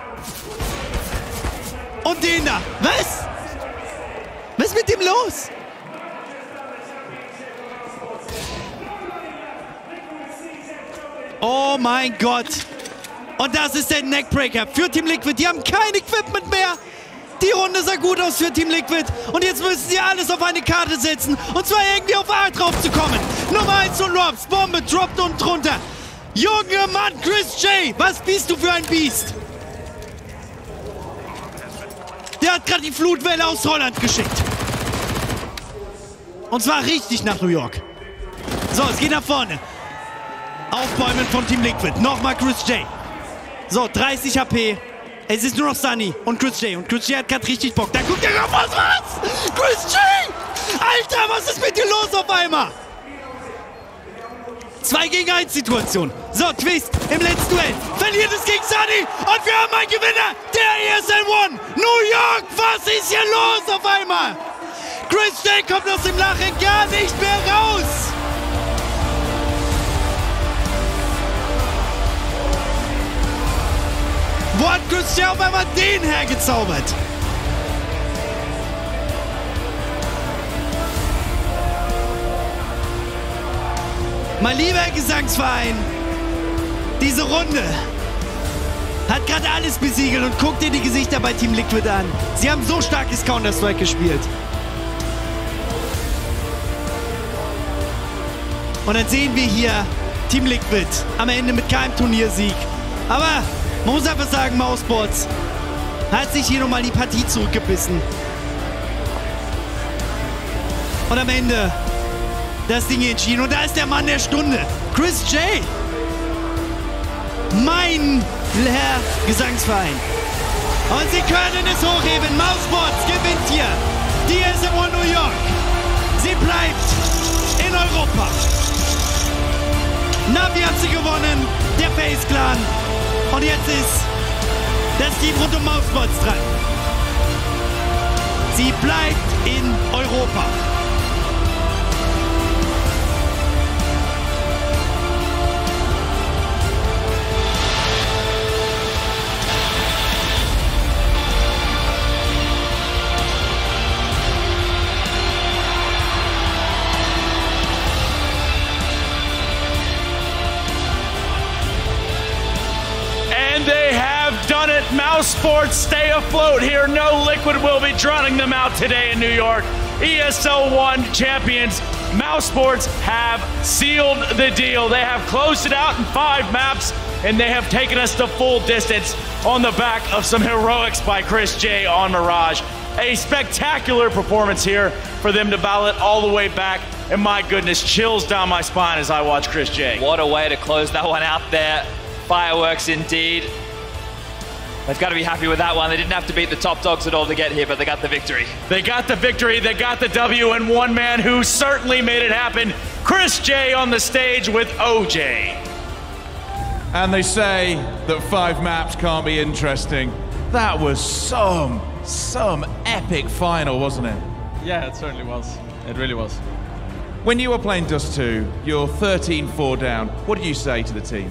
Speaker 1: Und den da! Was? Was ist mit dem los? Oh mein Gott! Und das ist der Neckbreaker für Team Liquid. Die haben kein Equipment mehr! Die Runde sah gut aus für Team Liquid. Und jetzt müssen sie alles auf eine Karte setzen. Und zwar irgendwie auf A drauf zu kommen. Nummer eins und Robs. Bombe droppt unten drunter. Junge Mann, Chris J. Was bist du für ein Biest? Der hat gerade die Flutwelle aus Holland geschickt. Und zwar richtig nach New York. So, es geht nach vorne. Aufbäumen von Team Liquid. Nochmal Chris J. So, dreißig H P. Es ist nur noch Sunny und Chris J. Und Chris J hat gerade richtig Bock. Da guckt er rauf, was, was? Chris J! Alter, was ist mit dir los auf einmal? zwei gegen eins Situation. So, Twist im letzten Duell. Verliert es gegen Sunny. Und wir haben einen Gewinner. Der E S L One. New York, was ist hier los auf einmal? Chris J kommt aus dem Lachen gar nicht mehr raus. Wo hat Chris J auf einmal den hergezaubert? Mein lieber Gesangsverein, diese Runde hat gerade alles besiegelt und guckt dir die Gesichter bei Team Liquid an. Sie haben so starkes Counter-Strike gespielt. Und dann sehen wir hier Team Liquid am Ende mit keinem Turniersieg. Aber man muss einfach sagen, Mousesports hat sich hier nochmal die Partie zurückgebissen. Und am Ende das Ding entschieden. Und da ist der Mann der Stunde, Chris J. Mein Herr Gesangsverein. Und sie können es hochheben. Mousesports gewinnt hier die E S L One New York. Sie bleibt in Europa. Navi hat sie gewonnen, der FaZe Clan. Und jetzt ist das Team rund um Mousesports dran. Sie bleibt in Europa.
Speaker 2: They have done it. Mousesports stay afloat here. No Liquid will be drowning them out today in New York. E S L One champions. Mousesports have sealed the deal. They have closed it out in five maps, and they have taken us the full distance on the back of some heroics by Chris J on Mirage. A spectacular performance here for them to battle it all the way back. And my goodness, chills down my spine as I watch Chris J.
Speaker 3: What a way to close that one out there. Fireworks indeed. They've got to be happy with that one. They didn't have to beat the top dogs at all to get here, but they got the victory.
Speaker 2: They got the victory, they got the W, and one man who certainly made it happen, Chris J on the stage with O J.
Speaker 4: And they say that five maps can't be interesting. That was some, some epic final, wasn't it?
Speaker 5: Yeah, it certainly was. It really was.
Speaker 4: When you were playing Dust two, you're thirteen four down. What did you say to the team?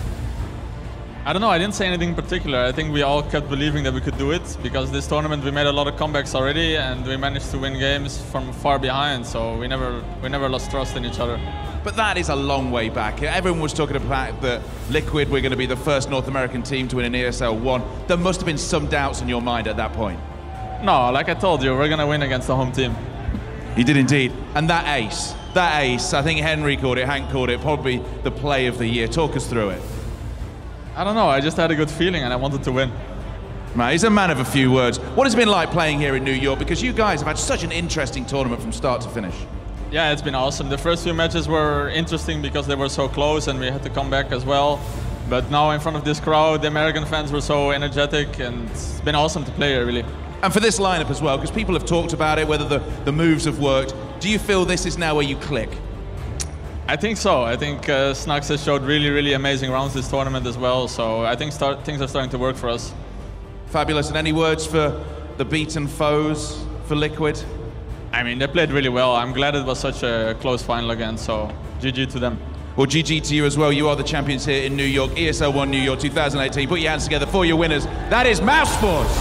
Speaker 5: I don't know, I didn't say anything in particular. I think we all kept believing that we could do it because this tournament we made a lot of comebacks already and we managed to win games from far behind, so we never we never lost trust in each other.
Speaker 4: But that is a long way back. Everyone was talking about that Liquid were going to be the first North American team to win an E S L One. There must have been some doubts in your mind at that point.
Speaker 5: No, like I told you, we're going to win against the home team.
Speaker 4: You did indeed. And that ace, that ace, I think Henry called it, Hank called it, probably the play of the year. Talk us through it.
Speaker 5: I don't know, I just had a good feeling and I wanted to win.
Speaker 4: Man, he's a man of a few words. What has it been like playing here in New York? Because you guys have had such an interesting tournament from start to finish.
Speaker 5: Yeah, it's been awesome. The first few matches were interesting because they were so close and we had to come back as well. But now in front of this crowd, the American fans were so energetic, and it's been awesome to play here, really.
Speaker 4: And for this lineup as well, because people have talked about it, whether the, the moves have worked, do you feel this is now where you click?
Speaker 5: I think so. I think uh, Snux has showed really, really amazing rounds this tournament as well, so I think start, things are starting to work for us.
Speaker 4: Fabulous. And any words for the beaten foes for Liquid?
Speaker 5: I mean, they played really well. I'm glad it was such a close final again, so G G to them.
Speaker 4: Well, G G to you as well. You are the champions here in New York, E S L one New York two thousand eighteen. Put your hands together for your winners. That is Mousesports.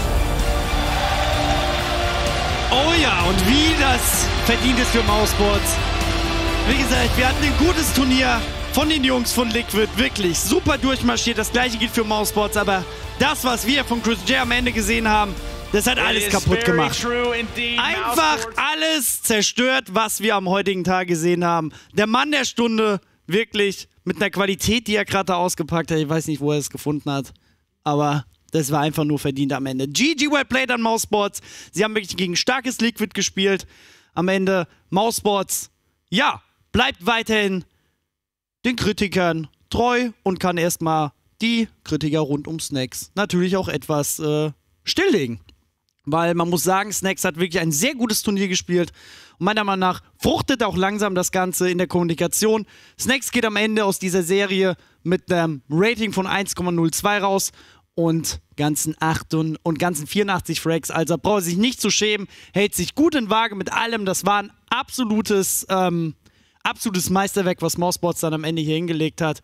Speaker 1: Oh ja, und wie das verdient ist für Mousesports. Wie gesagt, wir hatten ein gutes Turnier von den Jungs von Liquid. Wirklich super durchmarschiert. Das gleiche gilt für Mousesports, aber das, was wir von Chris J am Ende gesehen haben, das hat alles kaputt gemacht. Einfach alles zerstört, was wir am heutigen Tag gesehen haben. Der Mann der Stunde, wirklich mit einer Qualität, die er gerade da ausgepackt hat. Ich weiß nicht, wo er es gefunden hat, aber das war einfach nur verdient am Ende. G G well played an Mousesports. Sie haben wirklich gegen starkes Liquid gespielt. Am Ende Mousesports, ja, bleibt weiterhin den Kritikern treu und kann erstmal die Kritiker rund um Snax natürlich auch etwas äh, stilllegen. Weil man muss sagen, Snax hat wirklich ein sehr gutes Turnier gespielt. Und meiner Meinung nach fruchtet auch langsam das Ganze in der Kommunikation. Snax geht am Ende aus dieser Serie mit einem Rating von eins Komma null zwei raus und ganzen acht und, und ganzen vierundachtzig Frags. Also braucht er sich nicht zu schämen, hält sich gut in Waage mit allem. Das war ein absolutes, ähm, absolutes Meisterwerk, was Mousesports dann am Ende hier hingelegt hat.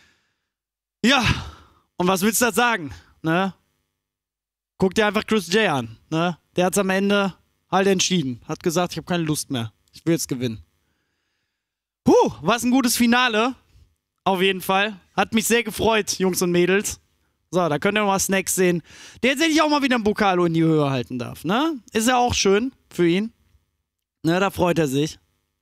Speaker 1: Ja, und was willst du da sagen, ne? Guck dir einfach Chris J an, ne? Der hat es am Ende halt entschieden. Hat gesagt, ich habe keine Lust mehr. Ich will jetzt gewinnen. Puh, was ein gutes Finale. Auf jeden Fall. Hat mich sehr gefreut, Jungs und Mädels. So, da könnt ihr mal Snax sehen. Der jetzt endlich auch mal wieder einen Pokal in die Höhe halten darf, ne? Ist ja auch schön für ihn. Ne, da freut er sich.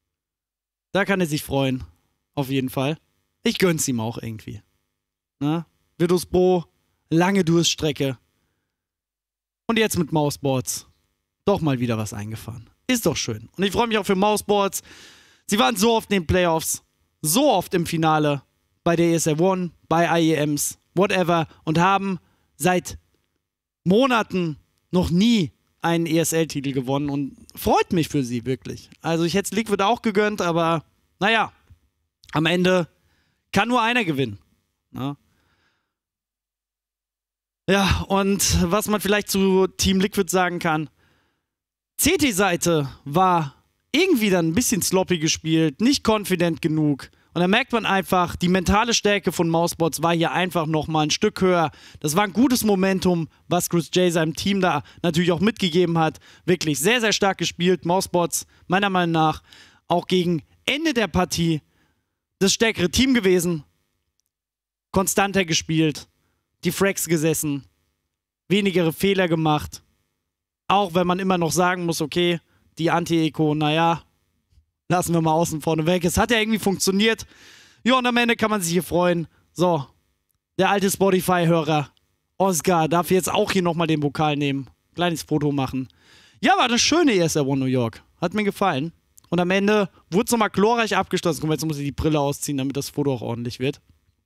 Speaker 1: Da kann er sich freuen. Auf jeden Fall. Ich gönn's ihm auch irgendwie. Ne? Virtus Pro, lange Durststrecke. Und jetzt mit Mousesports doch mal wieder was eingefahren. Ist doch schön. Und ich freue mich auch für Mousesports. Sie waren so oft in den Playoffs, so oft im Finale, bei der E S L One, bei I E Ms, whatever, und haben seit Monaten noch nie einen E S L-Titel gewonnen und freut mich für sie wirklich. Also ich hätte es Liquid auch gegönnt, aber naja, am Ende kann nur einer gewinnen. Ja. Ja, und was man vielleicht zu Team Liquid sagen kann, C T-Seite war irgendwie dann ein bisschen sloppy gespielt, nicht confident genug. Und da merkt man einfach, die mentale Stärke von Mousesports war hier einfach nochmal ein Stück höher. Das war ein gutes Momentum, was Chris J seinem Team da natürlich auch mitgegeben hat. Wirklich sehr, sehr stark gespielt. Mousesports, meiner Meinung nach, auch gegen Ende der Partie das stärkere Team gewesen. Konstanter gespielt. Die Frags gesessen, wenigere Fehler gemacht. Auch wenn man immer noch sagen muss, okay, die Anti-Eco, naja, lassen wir mal außen vorne weg. Es hat ja irgendwie funktioniert. Ja, und am Ende kann man sich hier freuen. So, der alte Spotify-Hörer Oscar darf jetzt auch hier nochmal den Pokal nehmen. Kleines Foto machen. Ja, war eine schöne E S L One New York. Hat mir gefallen. Und am Ende wurde es nochmal glorreich abgeschlossen. Guck mal, jetzt muss ich die Brille ausziehen, damit das Foto auch ordentlich wird.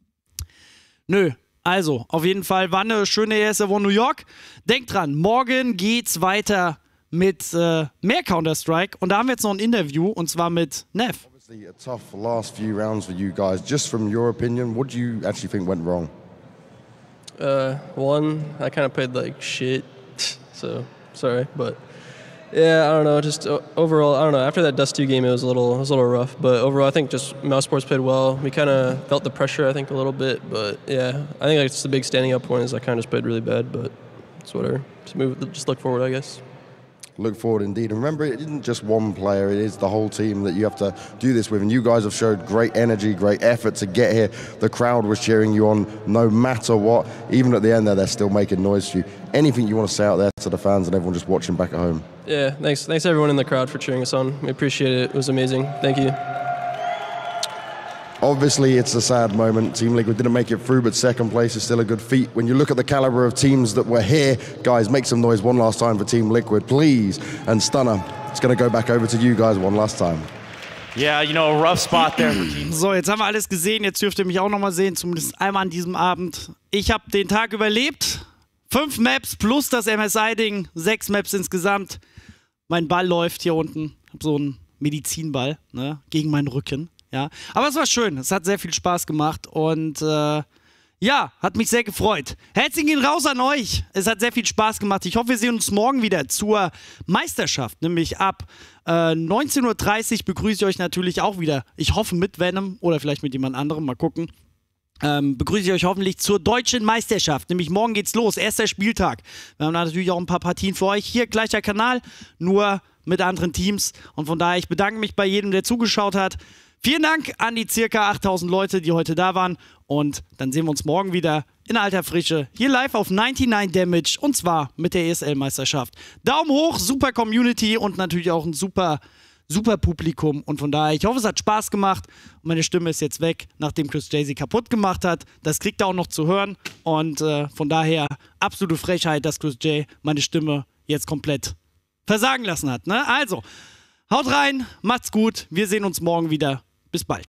Speaker 1: Nö. Also, auf jeden Fall war eine schöne E S L One New York. Denkt dran, morgen geht's weiter mit äh, mehr Counter-Strike. Und da haben wir jetzt noch ein Interview, und zwar mit Nev.
Speaker 6: Obviously a tough last few rounds for you guys. Just from your opinion, what do you actually think went wrong?
Speaker 7: Uh, one, I kind of played like shit, so sorry, but yeah, I don't know. Just uh, overall, I don't know. After that Dust two game, it was a little, it was a little rough. But overall, I think just Mousesports played well. We kind of felt the pressure, I think, a little bit. But yeah, I think that's the big standing up point is I kind of just played really bad. But it's whatever. Just move, just look forward, I guess.
Speaker 6: Look forward indeed. And remember, it isn't just one player, it is the whole team that you have to do this with. And you guys have showed great energy, great effort to get here. The crowd was cheering you on no matter what. Even at the end there, they're still making noise for you. Anything you want to say out there to the fans and everyone just watching back at home?
Speaker 7: Yeah, thanks. Thanks everyone in the crowd for cheering us on. We appreciate it. It was amazing. Thank you.
Speaker 6: Obviously, it's a sad moment. Team Liquid didn't make it through, but second place is still a good feat. When you look at the caliber of teams that were here, guys, make some noise one last time for Team Liquid, please. And Stunner, it's going to go back over to you guys one last time.
Speaker 2: Yeah, you know, a rough spot there for Team.
Speaker 1: So, jetzt haben wir alles gesehen. Jetzt dürft ihr mich auch nochmal sehen, zumindest einmal an diesem Abend. Ich habe den Tag überlebt. Fünf Maps plus das M S I-Ding. Sechs Maps insgesamt. Mein Ball läuft hier unten. Ich habe so einen Medizinball, ne, gegen meinen Rücken. Ja. Aber es war schön. Es hat sehr viel Spaß gemacht. Und äh, ja, hat mich sehr gefreut. Herzlichen gehen raus an euch. Es hat sehr viel Spaß gemacht. Ich hoffe, wir sehen uns morgen wieder zur Meisterschaft. Nämlich ab äh, neunzehn Uhr dreißig begrüße ich euch natürlich auch wieder. Ich hoffe mit Venom oder vielleicht mit jemand anderem. Mal gucken. Ähm, begrüße ich euch hoffentlich zur deutschen Meisterschaft. Nämlich morgen geht's los. Erster Spieltag. Wir haben da natürlich auch ein paar Partien für euch. Hier gleicher Kanal, nur mit anderen Teams. Und von daher, ich bedanke mich bei jedem, der zugeschaut hat. Vielen Dank an die circa achttausend Leute, die heute da waren. Und dann sehen wir uns morgen wieder in alter Frische hier live auf neunundneunzig Damage. Und zwar mit der E S L-Meisterschaft. Daumen hoch, super Community und natürlich auch ein super, super Publikum. Und von daher, ich hoffe, es hat Spaß gemacht. Und meine Stimme ist jetzt weg, nachdem Chris J sie kaputt gemacht hat. Das kriegt er auch noch zu hören. Und äh, von daher, absolute Frechheit, dass Chris J meine Stimme jetzt komplett versagen lassen hat. Ne? Also, haut rein, macht's gut. Wir sehen uns morgen wieder. Bis bald.